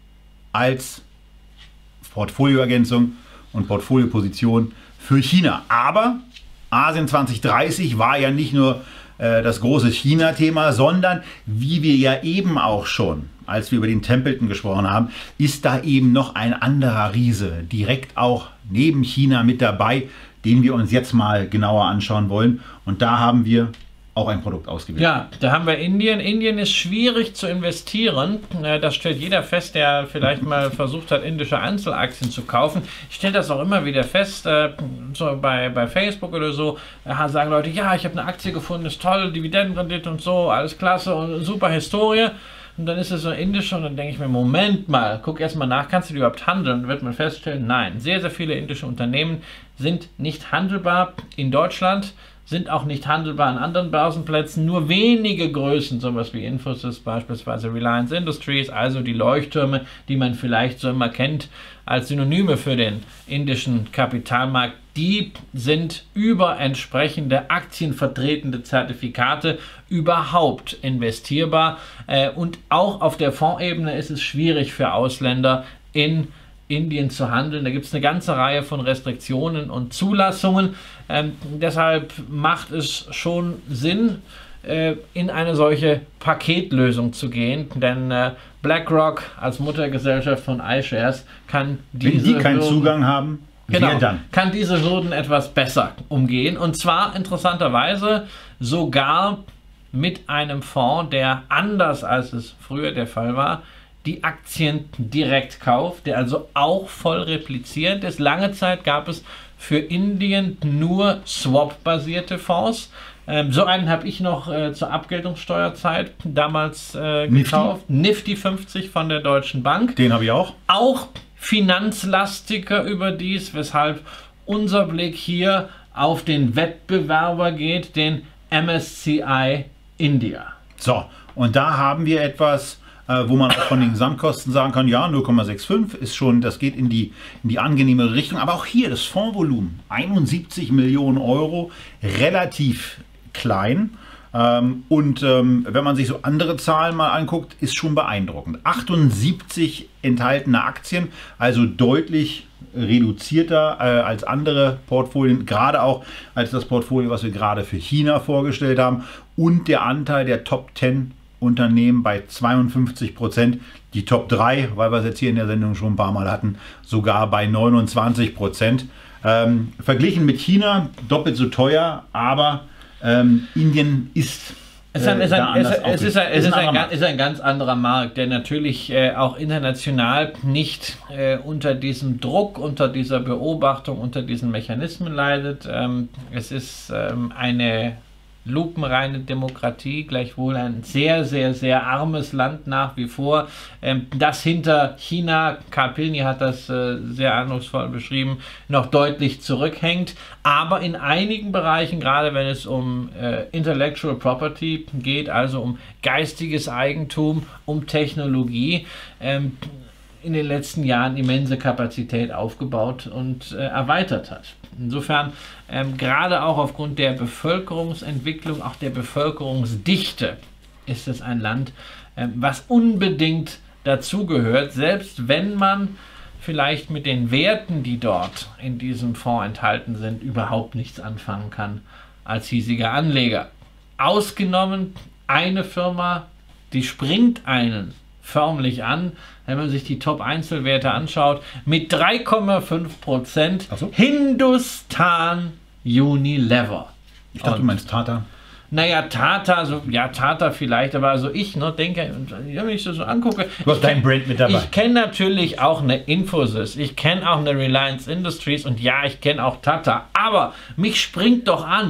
als Portfolioergänzung und Portfolioposition für China. Aber Asien zwanzig dreißig war ja nicht nur das große China-Thema, sondern wie wir ja eben auch schon, als wir über den Templeton gesprochen haben, ist da eben noch ein anderer Riese direkt auch neben China mit dabei, den wir uns jetzt mal genauer anschauen wollen. Und da haben wir auch ein Produkt ausgewählt. Ja, da haben wir Indien. Indien ist schwierig zu investieren. Äh, Das stellt jeder fest, der vielleicht mal versucht hat, indische Einzelaktien zu kaufen. Ich stelle das auch immer wieder fest, äh, so bei, bei Facebook oder so, äh, sagen Leute, ja, ich habe eine Aktie gefunden, ist toll, Dividendenrendite und so, alles klasse und super Historie. Und dann ist es so indisch und dann denke ich mir, Moment mal, guck erst mal nach, kannst du die überhaupt handeln? Und wird man feststellen, nein, sehr, sehr viele indische Unternehmen sind nicht handelbar in Deutschland, sind auch nicht handelbar an anderen Börsenplätzen. Nur wenige Größen, sowas wie Infosys, beispielsweise Reliance Industries, also die Leuchttürme, die man vielleicht so immer kennt als Synonyme für den indischen Kapitalmarkt, die sind über entsprechende aktienvertretende Zertifikate überhaupt investierbar. Äh, und auch auf der Fondsebene ist es schwierig für Ausländer in Indien zu handeln. Da gibt es eine ganze Reihe von Restriktionen und Zulassungen. Ähm, deshalb macht es schon Sinn, äh, in eine solche Paketlösung zu gehen, denn äh, BlackRock als Muttergesellschaft von iShares kann diese Wenn die keinen Hürden- Zugang haben, Genau, wer dann? kann diese Hürden etwas besser umgehen. Und zwar interessanterweise sogar mit einem Fonds, der anders als es früher der Fall war, die Aktien direkt kauft, der also auch voll replizierend ist. Lange Zeit gab es für Indien nur Swap-basierte Fonds. Ähm, so einen habe ich noch äh, zur Abgeltungssteuerzeit damals äh, Nifty? gekauft. Nifty fünfzig von der Deutschen Bank. Den habe ich auch. Auch finanzlastiger überdies, weshalb unser Blick hier auf den Wettbewerber geht, den M S C I India. So, und da haben wir etwas, äh, wo man auch von den Gesamtkosten sagen kann, ja, null Komma fünfundsechzig ist schon, das geht in die, in die angenehmere Richtung. Aber auch hier das Fondsvolumen, einundsiebzig Millionen Euro, relativ klein. Ähm, und ähm, wenn man sich so andere Zahlen mal anguckt, ist schon beeindruckend. achtundsiebzig enthaltene Aktien, also deutlich reduzierter äh, als andere Portfolien, gerade auch als das Portfolio, was wir gerade für China vorgestellt haben. Und der Anteil der Top zehn Unternehmen bei zweiundfünfzig Prozent, die Top drei, weil wir es jetzt hier in der Sendung schon ein paar Mal hatten, sogar bei neunundzwanzig Prozent. Ähm, verglichen mit China doppelt so teuer, aber ähm, Indien ist Es ist ein, ist ein, es, es ist ein, es ist ein, ist ein ganz anderer Markt, der natürlich äh, auch international nicht äh, unter diesem Druck, unter dieser Beobachtung, unter diesen Mechanismen leidet. Ähm, es ist ähm, eine lupenreine Demokratie, gleichwohl ein sehr, sehr, sehr armes Land nach wie vor, ähm, das hinter China, Karl Pilny hat das äh, sehr eindrucksvoll beschrieben, noch deutlich zurückhängt, aber in einigen Bereichen, gerade wenn es um äh, Intellectual Property geht, also um geistiges Eigentum, um Technologie, ähm, in den letzten Jahren immense Kapazität aufgebaut und äh, erweitert hat. Insofern, ähm, gerade auch aufgrund der Bevölkerungsentwicklung, auch der Bevölkerungsdichte, ist es ein Land, ähm, was unbedingt dazugehört, selbst wenn man vielleicht mit den Werten, die dort in diesem Fonds enthalten sind, überhaupt nichts anfangen kann als hiesiger Anleger. Ausgenommen eine Firma, die springt einen förmlich an, wenn man sich die Top-Einzelwerte anschaut, mit drei Komma fünf Prozent so. Hindustan Unilever. Ich dachte, Und, du meinst Tata. Naja, Tata, so, ja, Tata vielleicht, aber also ich ne, denke, wenn ich das so angucke, du hast dein Brand mit dabei. Ich kenne natürlich auch eine Infosys, ich kenne auch eine Reliance Industries und ja, ich kenne auch Tata, aber mich springt doch an,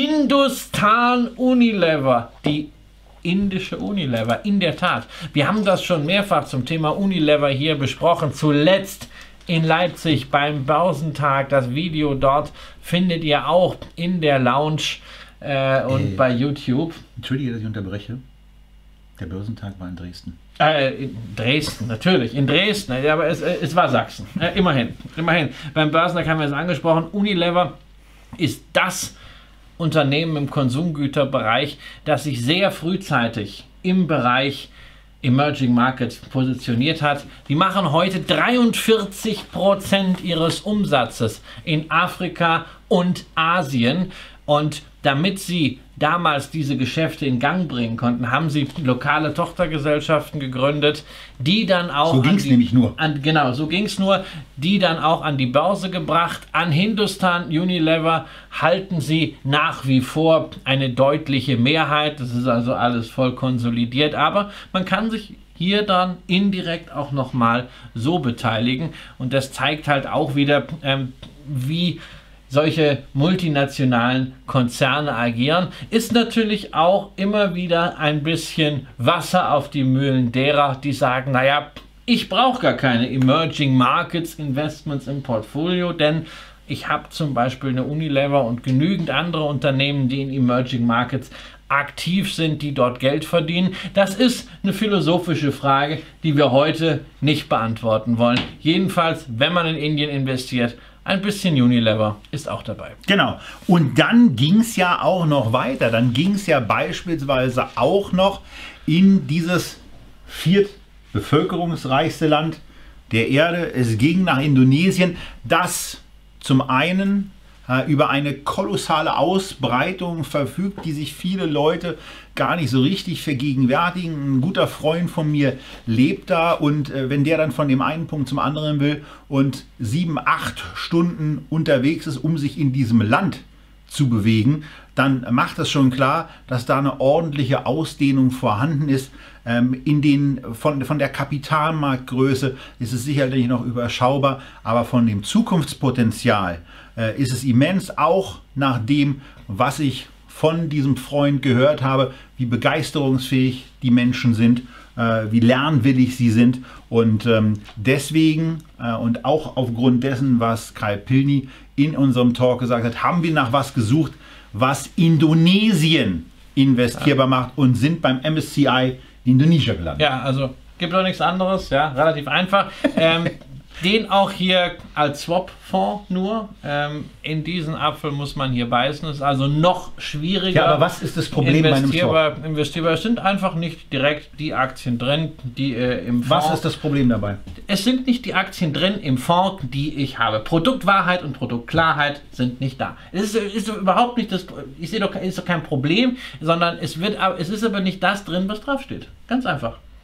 Hindustan Unilever, die indische Unilever, in der Tat. Wir haben das schon mehrfach zum Thema Unilever hier besprochen, zuletzt in Leipzig beim Börsentag. Das Video dort findet ihr auch in der Lounge äh, und äh, bei YouTube. Entschuldige, dass ich unterbreche. Der Börsentag war in Dresden. Äh, in Dresden, natürlich, in Dresden, ja, aber es, es war Sachsen. Äh, immerhin, immerhin. Beim Börsentag haben wir es angesprochen, Unilever ist das Unternehmen im Konsumgüterbereich, das sich sehr frühzeitig im Bereich Emerging Markets positioniert hat. Die machen heute dreiundvierzig Prozent ihres Umsatzes in Afrika und Asien. Und damit sie damals diese Geschäfte in Gang bringen konnten, haben sie lokale Tochtergesellschaften gegründet, die dann auch... So ging es nämlich nur. An, genau, so ging es nur. Die dann auch an die Börse gebracht. An Hindustan Unilever halten sie nach wie vor eine deutliche Mehrheit. Das ist also alles voll konsolidiert. Aber man kann sich hier dann indirekt auch nochmal so beteiligen. Und das zeigt halt auch wieder, ähm, wie solche multinationalen Konzerne agieren, ist natürlich auch immer wieder ein bisschen Wasser auf die Mühlen derer, die sagen, naja, ich brauche gar keine Emerging Markets Investments im Portfolio, denn ich habe zum Beispiel eine Unilever und genügend andere Unternehmen, die in Emerging Markets aktiv sind, die dort Geld verdienen. Das ist eine philosophische Frage, die wir heute nicht beantworten wollen. Jedenfalls, wenn man in Indien investiert, ein bisschen Unilever ist auch dabei. Genau. Und dann ging es ja auch noch weiter. Dann ging es ja beispielsweise auch noch in dieses viertbevölkerungsreichste Land der Erde. Es ging nach Indonesien, das zum einen äh, über eine kolossale Ausbreitung verfügt, die sich viele Leute gar nicht so richtig vergegenwärtigen. Ein guter Freund von mir lebt da und äh, wenn der dann von dem einen Punkt zum anderen will und sieben, acht Stunden unterwegs ist, um sich in diesem Land zu bewegen, dann macht das schon klar, dass da eine ordentliche Ausdehnung vorhanden ist. Ähm, in den, von, von der Kapitalmarktgröße ist es sicherlich noch überschaubar, aber von dem Zukunftspotenzial äh, ist es immens, auch nach dem, was ich von diesem Freund gehört habe, wie begeisterungsfähig die Menschen sind, äh, wie lernwillig sie sind. Und ähm, deswegen äh, und auch aufgrund dessen, was Karl Pilny in unserem Talk gesagt hat, haben wir nach was gesucht, was Indonesien investierbar macht und sind beim M S C I Indonesia gelandet. Ja, also gibt doch nichts anderes, ja, relativ einfach. ähm, Den auch hier als Swap-Fonds nur. Ähm, in diesen Apfel muss man hier beißen. Das ist also noch schwieriger. Ja, aber was ist das Problem bei einem Swap? Investierbar. Es sind einfach nicht direkt die Aktien drin, die äh, im Fonds... Was ist das Problem dabei? Es sind nicht die Aktien drin im Fonds, die ich habe. Produktwahrheit und Produktklarheit sind nicht da. Es ist, ist überhaupt nicht das... Ich sehe doch, ist doch kein Problem, sondern es, wird, es ist aber nicht das drin, was draufsteht. Ganz einfach.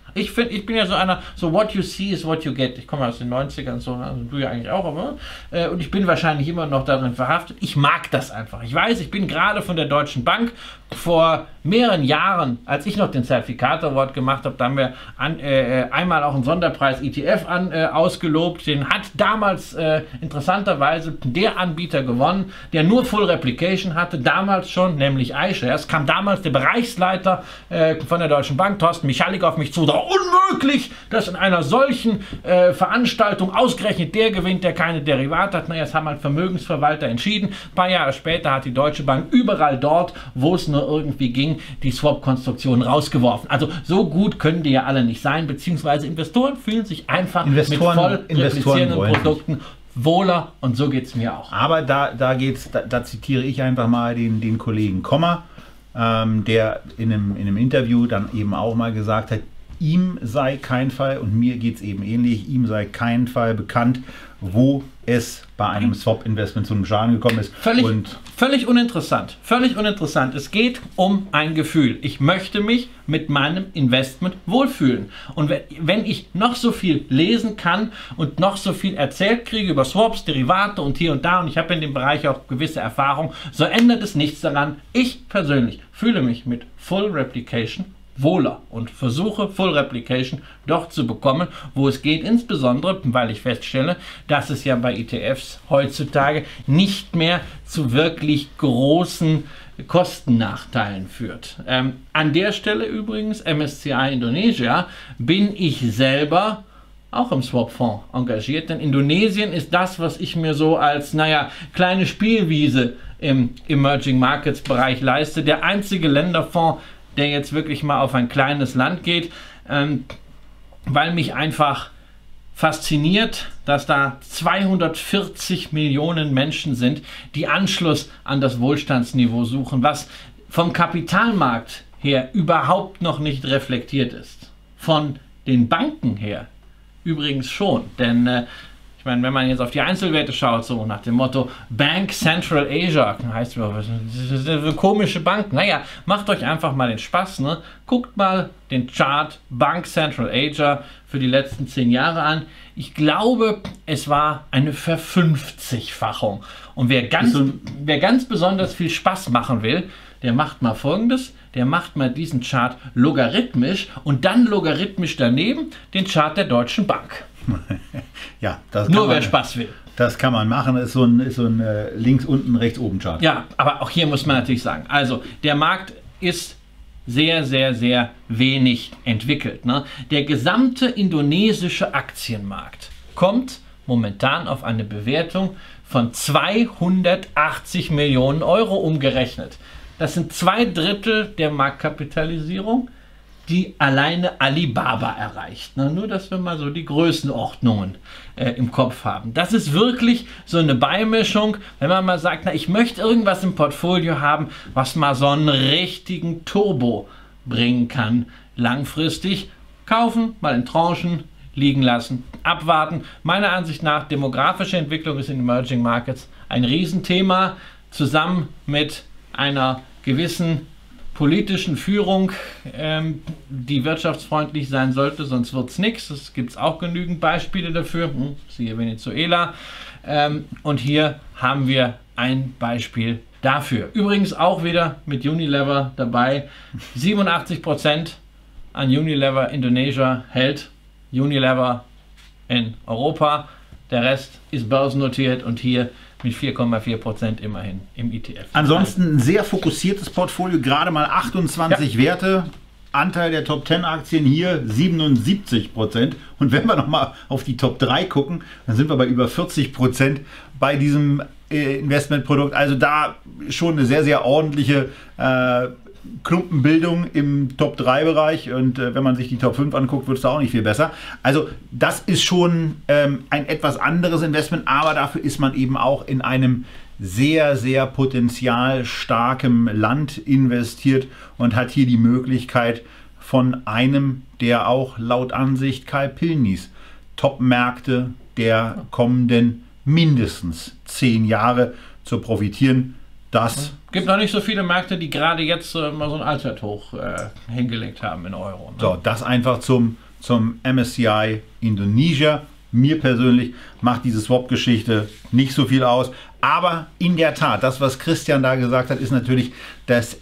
Ich finde, ich bin ja so einer, so what you see is what you get. Ich komme aus den neunzigern, so, also du ja eigentlich auch, aber äh, und ich bin wahrscheinlich immer noch darin verhaftet. Ich mag das einfach. Ich weiß, ich bin gerade von der Deutschen Bank vor mehreren Jahren, als ich noch den Zertifikat Award gemacht habe, da haben wir an, äh, einmal auch einen Sonderpreis E T F an, äh, ausgelobt. Den hat damals äh, interessanterweise der Anbieter gewonnen, der nur Full Replication hatte, damals schon, nämlich iShares. Kam damals der Bereichsleiter äh, von der Deutschen Bank, Thorsten Michalik, auf mich zu. Da unmöglich, dass in einer solchen äh, Veranstaltung ausgerechnet der gewinnt, der keine Derivate hat. Naja, das haben halt Vermögensverwalter entschieden. Ein paar Jahre später hat die Deutsche Bank überall dort, wo es nur irgendwie ging, die Swap-Konstruktion rausgeworfen. Also so gut können die ja alle nicht sein, beziehungsweise Investoren fühlen sich einfach Investoren, mit voll replizierenden Produkten wohler, und so geht es mir auch. Aber da, da geht's, da, da zitiere ich einfach mal den, den Kollegen Kommer, ähm, der in einem, in einem Interview dann eben auch mal gesagt hat, ihm sei kein Fall, und mir geht es eben ähnlich, ihm sei kein Fall bekannt, wo es bei einem Swap-Investment zu einem Schaden gekommen ist. Völlig, und völlig uninteressant. Völlig uninteressant. Es geht um ein Gefühl. Ich möchte mich mit meinem Investment wohlfühlen. Und wenn, wenn ich noch so viel lesen kann und noch so viel erzählt kriege über Swaps, Derivate und hier und da, und ich habe in dem Bereich auch gewisse Erfahrung, so ändert es nichts daran. Ich persönlich fühle mich mit Full Replication wohler und versuche Full Replication doch zu bekommen, wo es geht, insbesondere, weil ich feststelle, dass es ja bei E T Fs heutzutage nicht mehr zu wirklich großen Kostennachteilen führt. Ähm, an der Stelle übrigens, M S C I Indonesia, bin ich selber auch im Swap-Fonds engagiert, denn Indonesien ist das, was ich mir so als, naja, kleine Spielwiese im Emerging Markets Bereich leiste. Der einzige Länderfonds, der jetzt wirklich mal auf ein kleines Land geht, ähm, weil mich einfach fasziniert, dass da zweihundertvierzig Millionen Menschen sind, die Anschluss an das Wohlstandsniveau suchen, was vom Kapitalmarkt her überhaupt noch nicht reflektiert ist. Von den Banken her übrigens schon, denn äh, ich meine, wenn man jetzt auf die Einzelwerte schaut, so nach dem Motto Bank Central Asia, heißt das ist eine komische Bank. Naja, macht euch einfach mal den Spaß, ne? Guckt mal den Chart Bank Central Asia für die letzten zehn Jahre an. Ich glaube, es war eine Verfünfzigfachung. Und wer ganz, so wer ganz besonders viel Spaß machen will, der macht mal Folgendes. Der macht mal diesen Chart logarithmisch und dann logarithmisch daneben den Chart der Deutschen Bank. Ja, das Nur kann wer man, Spaß will. Das kann man machen. Das ist so ein, ist so ein äh, links unten, rechts oben Chart. Ja, aber auch hier muss man natürlich sagen, also der Markt ist sehr, sehr, sehr wenig entwickelt. Ne? Der gesamte indonesische Aktienmarkt kommt momentan auf eine Bewertung von zweihundertachtzig Millionen Euro umgerechnet. Das sind zwei Drittel der Marktkapitalisierung, die alleine Alibaba erreicht. Na, nur, dass wir mal so die Größenordnungen äh, im Kopf haben. Das ist wirklich so eine Beimischung, wenn man mal sagt, na, ich möchte irgendwas im Portfolio haben, was mal so einen richtigen Turbo bringen kann. Langfristig kaufen, mal in Tranchen liegen lassen, abwarten. Meiner Ansicht nach, demografische Entwicklung ist in Emerging Markets ein Riesenthema, zusammen mit einer gewissen politischen Führung, ähm, die wirtschaftsfreundlich sein sollte, sonst wird es nichts. Es gibt auch genügend Beispiele dafür, hm, siehe Venezuela. Ähm, und hier haben wir ein Beispiel dafür. Übrigens auch wieder mit Unilever dabei. siebenundachtzig Prozent an Unilever Indonesia hält Unilever in Europa. Der Rest ist börsennotiert und hier mit vier Komma vier Prozent immerhin im E T F. Ansonsten ein sehr fokussiertes Portfolio, gerade mal achtundzwanzig ja. Werte. Anteil der Top zehn Aktien hier siebenundsiebzig Prozent. Und wenn wir nochmal auf die Top drei gucken, dann sind wir bei über vierzig Prozent bei diesem äh, Investmentprodukt. Also da schon eine sehr, sehr ordentliche äh, Klumpenbildung im Top drei Bereich, und äh, wenn man sich die Top fünf anguckt, wird es da auch nicht viel besser. Also das ist schon ähm, ein etwas anderes Investment, aber dafür ist man eben auch in einem sehr, sehr potenzialstarkem Land investiert und hat hier die Möglichkeit, von einem der auch laut Ansicht Karl Pilnys Top-Märkte der kommenden mindestens zehn Jahre zu profitieren. Das gibt noch nicht so viele Märkte, die gerade jetzt äh, mal so ein Allzeithoch äh, hingelegt haben in Euro. Ne? So, das einfach zum, zum M S C I Indonesia. Mir persönlich macht diese Swap-Geschichte nicht so viel aus. Aber in der Tat, das, was Christian da gesagt hat, ist natürlich, dass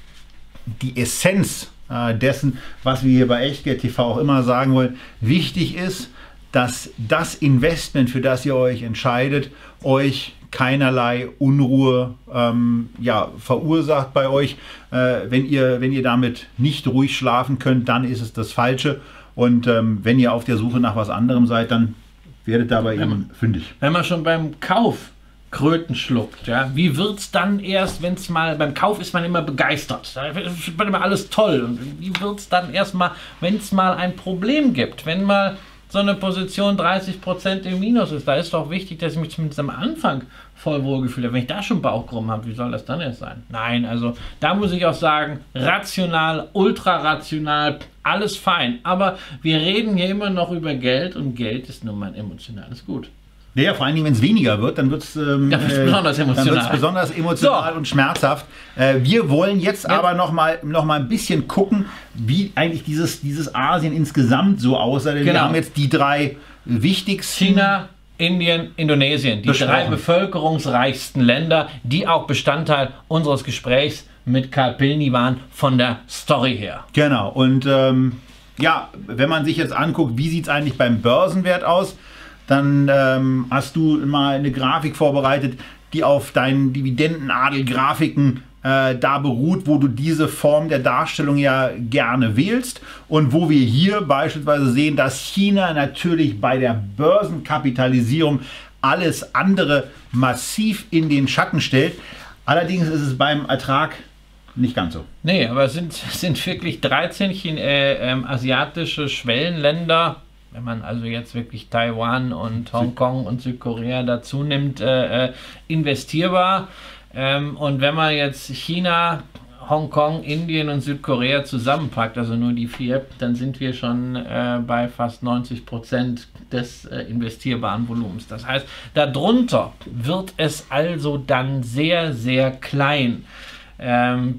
die Essenz äh, dessen, was wir hier bei Echtgeld T V auch immer sagen wollen, wichtig ist, dass das Investment, für das ihr euch entscheidet, euch keinerlei Unruhe ähm, ja, verursacht bei euch. Äh, wenn ihr, wenn ihr damit nicht ruhig schlafen könnt, dann ist es das Falsche. Und ähm, wenn ihr auf der Suche nach was anderem seid, dann werdet dabei Wenn man- eben fündig. Wenn man schon beim Kauf Kröten schluckt, ja, wie wird es dann erst, wenn es mal, beim Kauf ist man immer begeistert, da ist immer alles toll. Und wie wird es dann erstmal, wenn es mal ein Problem gibt, wenn mal so eine Position dreißig Prozent im Minus ist, da ist doch wichtig, dass ich mich zumindest am Anfang voll wohlgefühlt habe. Wenn ich da schon Bauchkrumm habe, wie soll das dann erst sein? Nein, also da muss ich auch sagen, rational, ultra rational, alles fein. Aber wir reden hier immer noch über Geld und Geld ist nun mal ein emotionales Gut. Naja, vor allen Dingen, wenn es weniger wird, dann wird es ähm, Dann wird's besonders dann emotional. wird's besonders emotional So. und schmerzhaft. Äh, wir wollen jetzt, Jetzt- aber noch mal, noch mal ein bisschen gucken, wie eigentlich dieses, dieses Asien insgesamt so aussah. Denn wir Genau. haben jetzt die drei wichtigsten. China, Indien, Indonesien, die Besprochen. drei bevölkerungsreichsten Länder, die auch Bestandteil unseres Gesprächs mit Karl Pilny waren, von der Story her. Genau. Und ähm, ja, wenn man sich jetzt anguckt, wie sieht es eigentlich beim Börsenwert aus, dann ähm, hast du mal eine Grafik vorbereitet, die auf deinen Dividendenadel-Grafiken äh, da beruht, wo du diese Form der Darstellung ja gerne wählst und wo wir hier beispielsweise sehen, dass China natürlich bei der Börsenkapitalisierung alles andere massiv in den Schatten stellt. Allerdings ist es beim Ertrag nicht ganz so. Nee, aber es sind, es sind wirklich dreizehn Chine äh, ähm, asiatische Schwellenländer, wenn man also jetzt wirklich Taiwan und Hongkong und Südkorea dazu nimmt, äh, äh, investierbar. Ähm, und wenn man jetzt China, Hongkong, Indien und Südkorea zusammenpackt, also nur die vier, dann sind wir schon äh, bei fast neunzig Prozent des äh, investierbaren Volumens. Das heißt, darunter wird es also dann sehr, sehr klein. Ähm,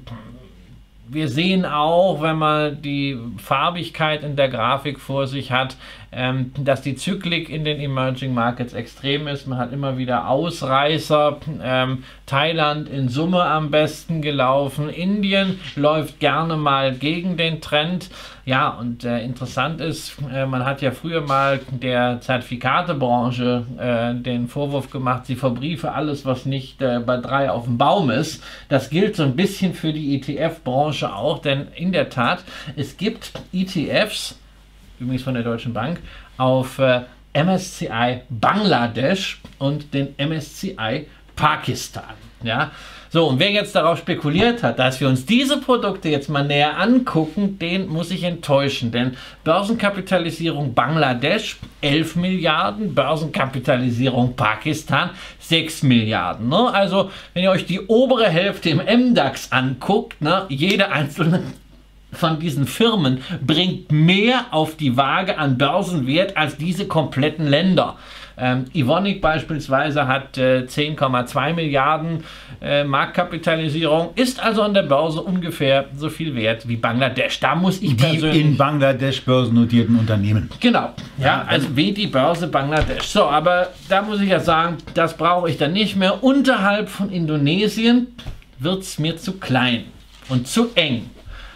wir sehen auch, wenn man die Farbigkeit in der Grafik vor sich hat, ähm, dass die Zyklik in den Emerging Markets extrem ist. Man hat immer wieder Ausreißer. Ähm, Thailand in Summe am besten gelaufen. Indien läuft gerne mal gegen den Trend. Ja, und äh, interessant ist, äh, man hat ja früher mal der Zertifikatebranche äh, den Vorwurf gemacht, sie verbriefe alles, was nicht äh, bei drei auf dem Baum ist. Das gilt so ein bisschen für die E T F-Branche auch, denn in der Tat, es gibt E T Fs, übrigens von der Deutschen Bank, auf äh, M S C I Bangladesch und den M S C I Pakistan. Ja, so, und wer jetzt darauf spekuliert hat, dass wir uns diese Produkte jetzt mal näher angucken, den muss ich enttäuschen, denn Börsenkapitalisierung Bangladesch elf Milliarden, Börsenkapitalisierung Pakistan sechs Milliarden. Ne? Also, wenn ihr euch die obere Hälfte im M DAX anguckt, ne, jede einzelne von diesen Firmen bringt mehr auf die Waage an Börsenwert als diese kompletten Länder. Ähm, Evonik beispielsweise hat äh, zehn Komma zwei Milliarden äh, Marktkapitalisierung, ist also an der Börse ungefähr so viel wert wie Bangladesch. Da muss ich Die persönlich... in Bangladesch börsennotierten Unternehmen. Genau, ja, also wie die Börse Bangladesch. So, aber da muss ich ja sagen, das brauche ich dann nicht mehr. Unterhalb von Indonesien wird es mir zu klein und zu eng.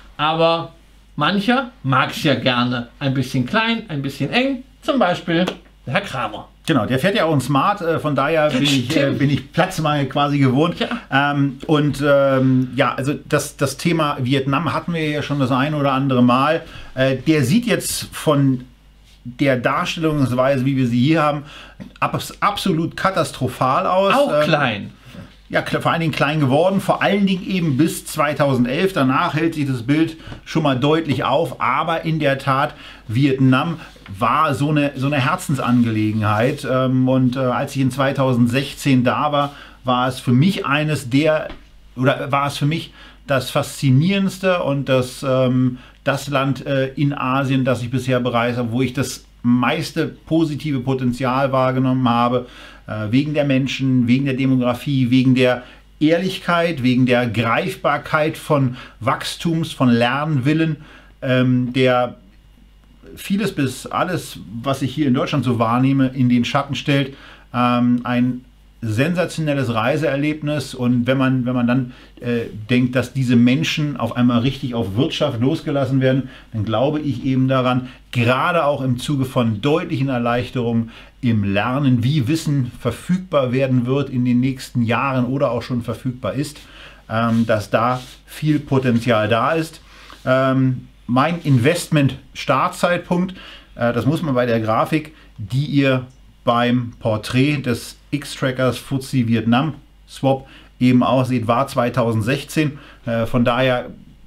Aber mancher mag es ja gerne ein bisschen klein, ein bisschen eng. Zum Beispiel der Herr Kramer. Genau, der fährt ja auch ein Smart, äh, von daher bin ich, äh, bin ich Platzmangel quasi gewohnt. Ja. Ähm, und ähm, ja, also das, das Thema Vietnam hatten wir ja schon das ein oder andere Mal. Äh, der sieht jetzt von der Darstellungsweise, wie wir sie hier haben, ab, absolut katastrophal aus. Auch Ähm, klein. Ja, vor allen Dingen klein geworden, vor allen Dingen eben bis zweitausendelf. Danach hält sich das Bild schon mal deutlich auf, aber in der Tat, Vietnam war so eine, so eine Herzensangelegenheit. Und als ich in zweitausendsechzehn da war, war es für mich eines der, oder war es für mich das faszinierendste und das, das Land in Asien, das ich bisher bereist habe, wo ich das meiste positive Potenzial wahrgenommen habe. Wegen der Menschen, wegen der Demografie, wegen der Ehrlichkeit, wegen der Greifbarkeit von Wachstums, von Lernwillen, ähm, der vieles bis alles, was ich hier in Deutschland so wahrnehme, in den Schatten stellt. Ähm, ein sensationelles Reiseerlebnis, und wenn man, wenn man dann äh, denkt, dass diese Menschen auf einmal richtig auf Wirtschaft losgelassen werden, dann glaube ich eben daran, gerade auch im Zuge von deutlichen Erleichterungen im Lernen, wie Wissen verfügbar werden wird in den nächsten Jahren oder auch schon verfügbar ist, ähm, dass da viel Potenzial da ist. Ähm, mein Investment-Startzeitpunkt, äh, das muss man bei der Grafik, die ihr beim Porträt des X-Trackers F T S E Vietnam Swap eben aussieht, war zweitausendsechzehn. Äh, von daher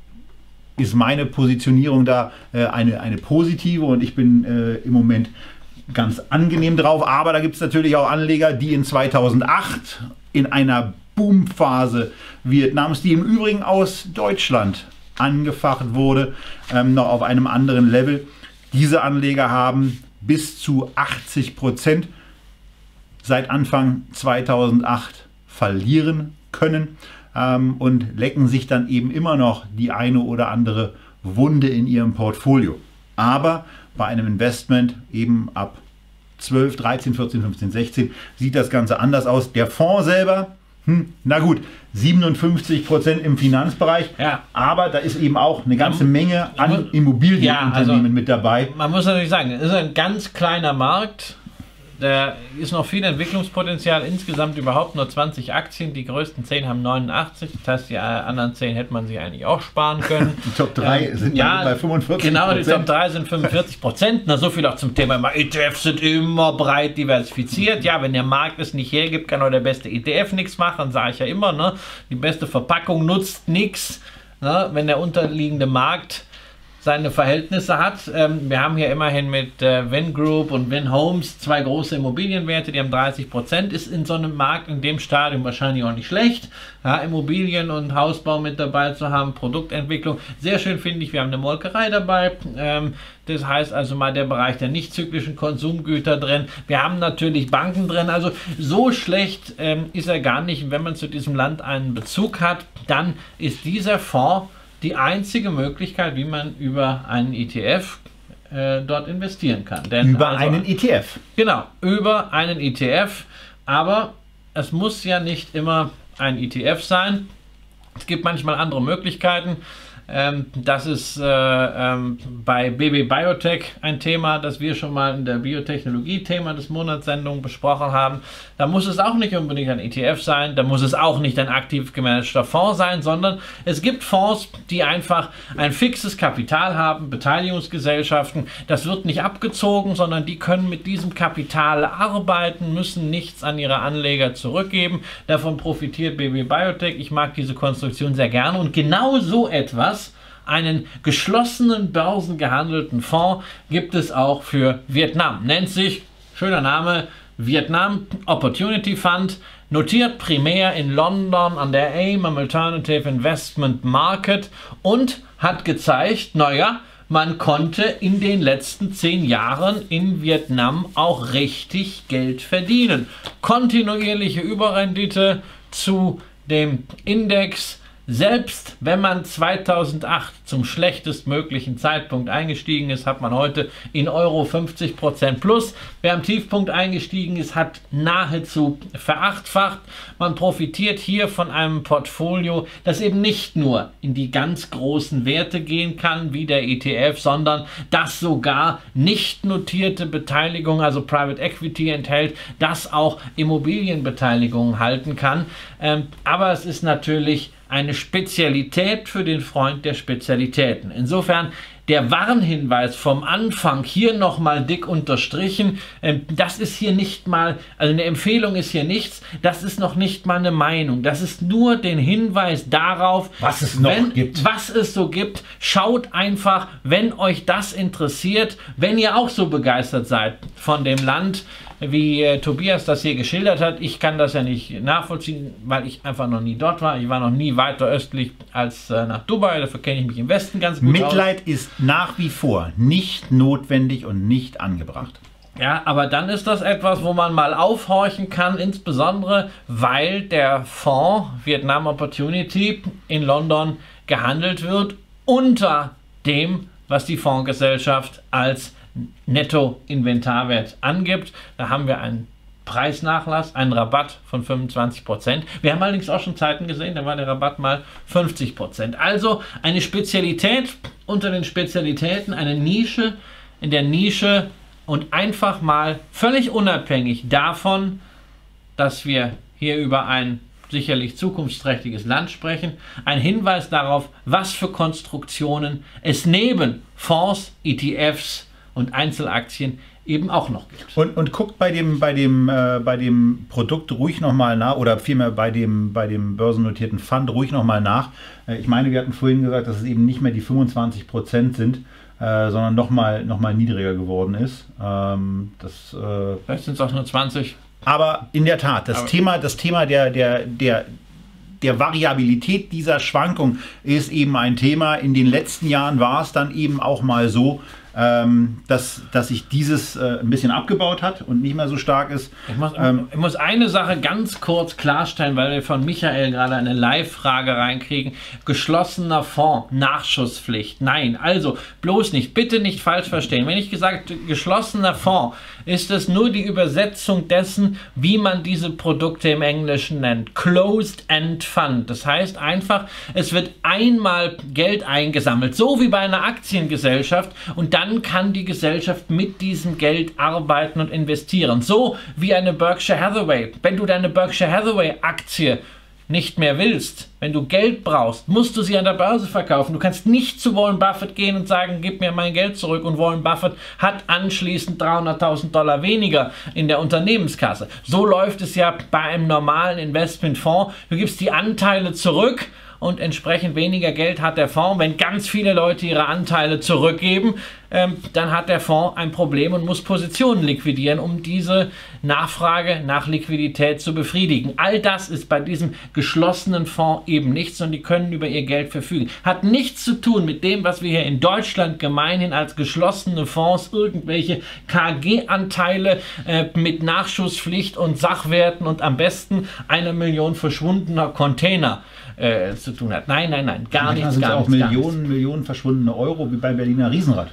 ist meine Positionierung da äh, eine, eine positive, und ich bin äh, im Moment ganz angenehm drauf. Aber da gibt es natürlich auch Anleger, die in zweitausendacht in einer Boomphase Vietnams, die im Übrigen aus Deutschland angefacht wurde, ähm, noch auf einem anderen Level. Diese Anleger haben bis zu achtzig Prozent seit Anfang zweitausendacht verlieren können ähm, und lecken sich dann eben immer noch die eine oder andere Wunde in ihrem Portfolio. Aber bei einem Investment eben ab zwölf, dreizehn, vierzehn, fünfzehn, sechzehn sieht das Ganze anders aus. Der Fonds selber, hm, na gut, siebenundfünfzig Prozent im Finanzbereich, ja, aber da ist eben auch eine ganze Menge an Immobilienunternehmen ja, also, mit dabei. Man muss natürlich sagen, es ist ein ganz kleiner Markt. Da ist noch viel Entwicklungspotenzial, insgesamt überhaupt nur zwanzig Aktien, die größten zehn haben neunundachtzig, das heißt, die anderen zehn hätte man sich eigentlich auch sparen können. Die Top drei ähm, sind ja bei fünfundvierzig Prozent. Genau, die Top drei sind fünfundvierzig Prozent. Na, so viel auch zum Thema, E T Fs sind immer breit diversifiziert. Ja, wenn der Markt es nicht hergibt, kann auch der beste E T F nichts machen, sage ich ja immer. Ne? Die beste Verpackung nutzt nichts, ne? Wenn der unterliegende Markt seine Verhältnisse hat. Ähm, wir haben hier immerhin mit äh, Venn Group und Venn Homes zwei große Immobilienwerte, die haben dreißig Prozent, ist in so einem Markt in dem Stadium wahrscheinlich auch nicht schlecht. Ja, Immobilien und Hausbau mit dabei zu haben, Produktentwicklung. Sehr schön finde ich, wir haben eine Molkerei dabei. Ähm, das heißt also mal der Bereich der nicht zyklischen Konsumgüter drin. Wir haben natürlich Banken drin. Also so schlecht ähm, ist er gar nicht. Und wenn man zu diesem Land einen Bezug hat, dann ist dieser Fonds die einzige Möglichkeit, wie man über einen E T F äh, dort investieren kann. Denn über also, einen E T F? Genau, über einen E T F. Aber es muss ja nicht immer ein E T F sein. Es gibt manchmal andere Möglichkeiten. Ähm, das ist äh, ähm, bei B B Biotech ein Thema, das wir schon mal in der Biotechnologie-Thema des Monatssendung besprochen haben. Da muss es auch nicht unbedingt ein E T F sein, da muss es auch nicht ein aktiv gemanagter Fonds sein, sondern es gibt Fonds, die einfach ein fixes Kapital haben, Beteiligungsgesellschaften. Das wird nicht abgezogen, sondern die können mit diesem Kapital arbeiten, müssen nichts an ihre Anleger zurückgeben. Davon profitiert B B Biotech. Ich mag diese Konstruktion sehr gerne, und genau so etwas, einen geschlossenen börsengehandelten Fonds, gibt es auch für Vietnam. Nennt sich, schöner Name, Vietnam Opportunity Fund, notiert primär in London an der AIM, am Alternative Investment Market, und hat gezeigt, naja, man konnte in den letzten zehn Jahren in Vietnam auch richtig Geld verdienen. Kontinuierliche Überrendite zu dem Index. Selbst wenn man zweitausendacht zum schlechtestmöglichen Zeitpunkt eingestiegen ist, hat man heute in Euro fünfzig Prozent plus. Wer am Tiefpunkt eingestiegen ist, hat nahezu verachtfacht. Man profitiert hier von einem Portfolio, das eben nicht nur in die ganz großen Werte gehen kann, wie der E T F, sondern das sogar nicht notierte Beteiligung, also Private Equity enthält, das auch Immobilienbeteiligungen halten kann. Ähm, aber es ist natürlich eine Spezialität für den Freund der Spezialitäten. Insofern der Warnhinweis vom Anfang hier nochmal dick unterstrichen. Das ist hier nicht mal, also eine Empfehlung ist hier nichts, das ist noch nicht mal eine Meinung. Das ist nur den Hinweis darauf, was es noch wenn, gibt. Was es so gibt. Schaut einfach, wenn euch das interessiert, wenn ihr auch so begeistert seid von dem Land, wie äh, Tobias das hier geschildert hat. Ich kann das ja nicht nachvollziehen, weil ich einfach noch nie dort war. Ich war noch nie weiter östlich als äh, nach Dubai. Dafür kenne ich mich im Westen ganz gut Mitleid aus. ist nach wie vor nicht notwendig und nicht angebracht. Ja, aber dann ist das etwas, wo man mal aufhorchen kann, insbesondere weil der Fonds Vietnam Opportunity in London gehandelt wird unter dem, was die Fondsgesellschaft als Netto-Inventarwert angibt. Da haben wir einen Preisnachlass, einen Rabatt von fünfundzwanzig Prozent. Wir haben allerdings auch schon Zeiten gesehen, da war der Rabatt mal fünfzig Prozent. Also eine Spezialität unter den Spezialitäten, eine Nische in der Nische und einfach mal völlig unabhängig davon, dass wir hier über ein sicherlich zukunftsträchtiges Land sprechen, ein Hinweis darauf, was für Konstruktionen es neben Fonds, E T Fs und Einzelaktien eben auch noch gibt. Und, und guckt bei dem, bei dem, äh, bei dem Produkt ruhig nochmal nach, oder vielmehr bei dem, bei dem börsennotierten Fund ruhig nochmal nach. Äh, ich meine, wir hatten vorhin gesagt, dass es eben nicht mehr die fünfundzwanzig Prozent sind, äh, sondern nochmal noch mal niedriger geworden ist. Ähm, das, äh, Vielleicht sind es auch nur zwanzig. Aber in der Tat, das Aber Thema, das Thema der, der, der, der Variabilität dieser Schwankung ist eben ein Thema. In den letzten Jahren war es dann eben auch mal so, ähm, dass, dass sich dieses äh, ein bisschen abgebaut hat und nicht mehr so stark ist. Ich muss, Ähm, ich muss eine Sache ganz kurz klarstellen, weil wir von Michael gerade eine Live-Frage reinkriegen. Geschlossener Fonds, Nachschusspflicht. Nein, also bloß nicht, bitte nicht falsch verstehen. Wenn ich gesagt geschlossener Fonds, ist es nur die Übersetzung dessen, wie man diese Produkte im Englischen nennt. Closed-End Fund. Das heißt einfach, es wird einmal Geld eingesammelt, so wie bei einer Aktiengesellschaft, und dann kann die Gesellschaft mit diesem Geld arbeiten und investieren. So wie eine Berkshire Hathaway. Wenn du deine Berkshire Hathaway Aktie nicht mehr willst, wenn du Geld brauchst, musst du sie an der Börse verkaufen. Du kannst nicht zu Warren Buffett gehen und sagen, gib mir mein Geld zurück, und Warren Buffett hat anschließend dreihunderttausend Dollar weniger in der Unternehmenskasse. So läuft es ja bei einem normalen Investmentfonds. Du gibst die Anteile zurück und entsprechend weniger Geld hat der Fonds. Wenn ganz viele Leute ihre Anteile zurückgeben, ähm, dann hat der Fonds ein Problem und muss Positionen liquidieren, um diese Nachfrage nach Liquidität zu befriedigen. All das ist bei diesem geschlossenen Fonds eben nichts, und die können über ihr Geld verfügen. Hat nichts zu tun mit dem, was wir hier in Deutschland gemeinhin als geschlossene Fonds, irgendwelche K G-Anteile äh, mit Nachschusspflicht und Sachwerten und am besten eine Million verschwundener Container Äh, zu tun hat. Nein, nein, nein, gar nichts, sind gar auch nichts, gar Millionen, nichts. Millionen verschwundene Euro, wie beim Berliner Riesenrad.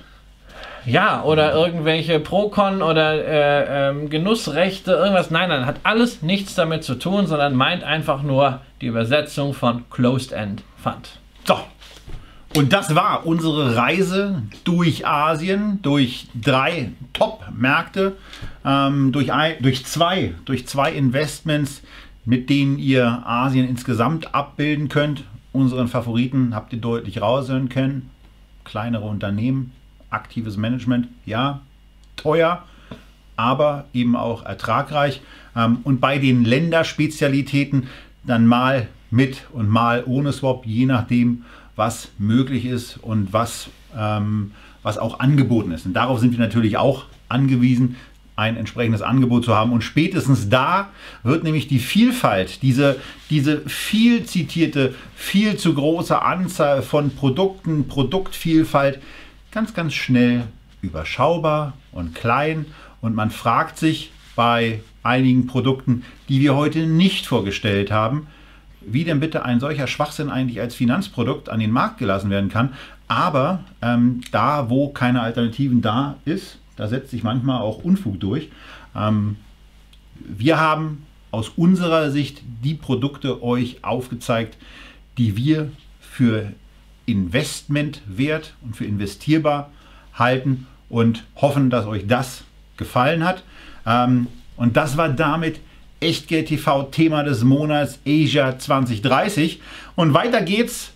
Ja, oder irgendwelche Procon oder äh, ähm, Genussrechte, irgendwas. Nein, nein, hat alles nichts damit zu tun, sondern meint einfach nur die Übersetzung von Closed-End Fund. So, und das war unsere Reise durch Asien, durch drei Top-Märkte, ähm, durch, ein, durch, zwei, durch zwei Investments, mit denen ihr Asien insgesamt abbilden könnt. Unseren Favoriten habt ihr deutlich raushören können. Kleinere Unternehmen, aktives Management, ja, teuer, aber eben auch ertragreich. Und bei den Länderspezialitäten dann mal mit und mal ohne Swap, je nachdem, was möglich ist und was, ähm, was auch angeboten ist. Und darauf sind wir natürlich auch angewiesen, ein entsprechendes Angebot zu haben. Und spätestens da wird nämlich die Vielfalt, diese, diese viel zitierte, viel zu große Anzahl von Produkten, Produktvielfalt, ganz, ganz schnell überschaubar und klein. Und man fragt sich bei einigen Produkten, die wir heute nicht vorgestellt haben, wie denn bitte ein solcher Schwachsinn eigentlich als Finanzprodukt an den Markt gelassen werden kann. Aber ähm, da, wo keine Alternativen da ist, da setzt sich manchmal auch Unfug durch. Ähm, wir haben aus unserer Sicht die Produkte euch aufgezeigt, die wir für investmentwert und für investierbar halten, und hoffen, dass euch das gefallen hat. Ähm, und das war damit Echtgeld T V Thema des Monats Asia zwanzig dreißig. Und weiter geht's.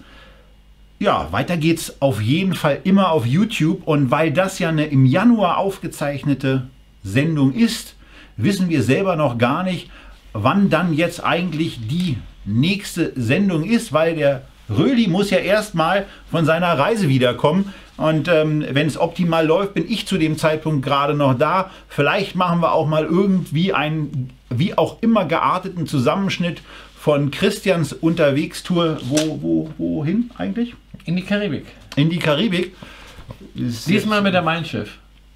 Ja, weiter geht's auf jeden Fall immer auf YouTube, und weil das ja eine im Januar aufgezeichnete Sendung ist, wissen wir selber noch gar nicht, wann dann jetzt eigentlich die nächste Sendung ist, weil der Rödi muss ja erstmal von seiner Reise wiederkommen, und ähm, wenn es optimal läuft, bin ich zu dem Zeitpunkt gerade noch da. Vielleicht machen wir auch mal irgendwie einen, wie auch immer gearteten Zusammenschnitt von Christians Unterwegstour. Wo, wo, wohin eigentlich? In die Karibik. In die Karibik. Diesmal mit der Mein Schiff.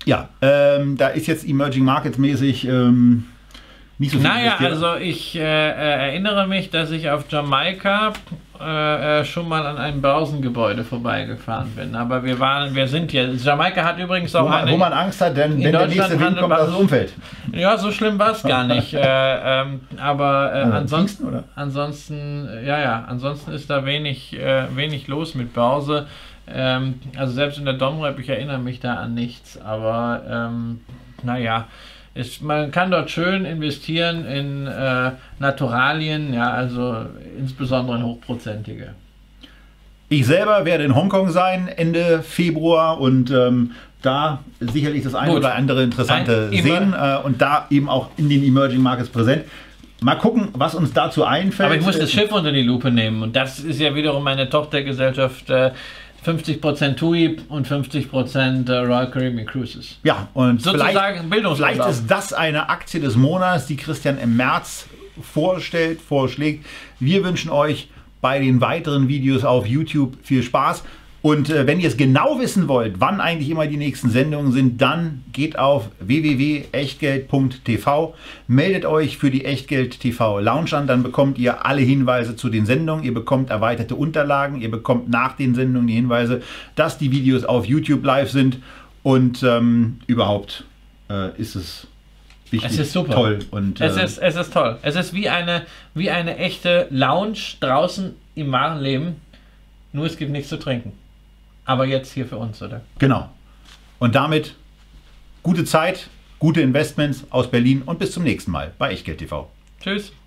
Ja, ähm, da ist jetzt Emerging Markets mäßig ähm, nicht so viel Naja, investiert. also ich äh, erinnere mich, dass ich auf Jamaika äh, schon mal an einem Börsengebäude vorbeigefahren bin. Aber wir waren, wir sind hier. Jamaika hat übrigens auch Wo man, eine, wo man Angst hat, denn in wenn der Deutschland nächste Wind kommt handelbar- aus dem Umfeld. Ja, so schlimm war es gar nicht. äh, ähm, aber äh, Also ansonsten, Pfingsten, oder? ansonsten, äh, ja, ja, ansonsten ist da wenig, äh, wenig los mit Börse. Ähm, also selbst in der Domrep, ich erinnere mich da an nichts. Aber ähm, naja, ist, man kann dort schön investieren in äh, Naturalien, ja, also insbesondere in hochprozentige. Ich selber werde in Hongkong sein Ende Februar und ähm, da sicherlich das eine Gut. oder andere Interessante Ein- immer- sehen äh, und da eben auch in den Emerging Markets präsent. Mal gucken, was uns dazu einfällt. Aber ich muss das Äh, Schiff unter die Lupe nehmen und das ist ja wiederum meine Tochtergesellschaft, äh, fünfzig Prozent T U I und fünfzig Prozent äh, Royal Caribbean Cruises. Ja, und Sozusagen vielleicht, Bildungsurlaub. vielleicht ist das eine Aktie des Monats, die Christian im März vorstellt, vorschlägt. Wir wünschen euch bei den weiteren Videos auf YouTube viel Spaß. Und äh, wenn ihr es genau wissen wollt, wann eigentlich immer die nächsten Sendungen sind, dann geht auf w w w punkt echtgeld punkt t v, meldet euch für die Echtgeld T V Lounge an, dann bekommt ihr alle Hinweise zu den Sendungen, ihr bekommt erweiterte Unterlagen, ihr bekommt nach den Sendungen die Hinweise, dass die Videos auf YouTube live sind und ähm, überhaupt äh, ist es wichtig, Es ist super. toll. Und, Es äh, ist, es ist toll. Es ist wie eine, wie eine echte Lounge draußen im wahren Leben, nur es gibt nichts zu trinken. Aber jetzt hier für uns, oder? Genau. Und damit gute Zeit, gute Investments aus Berlin und bis zum nächsten Mal bei Echtgeld T V. Tschüss.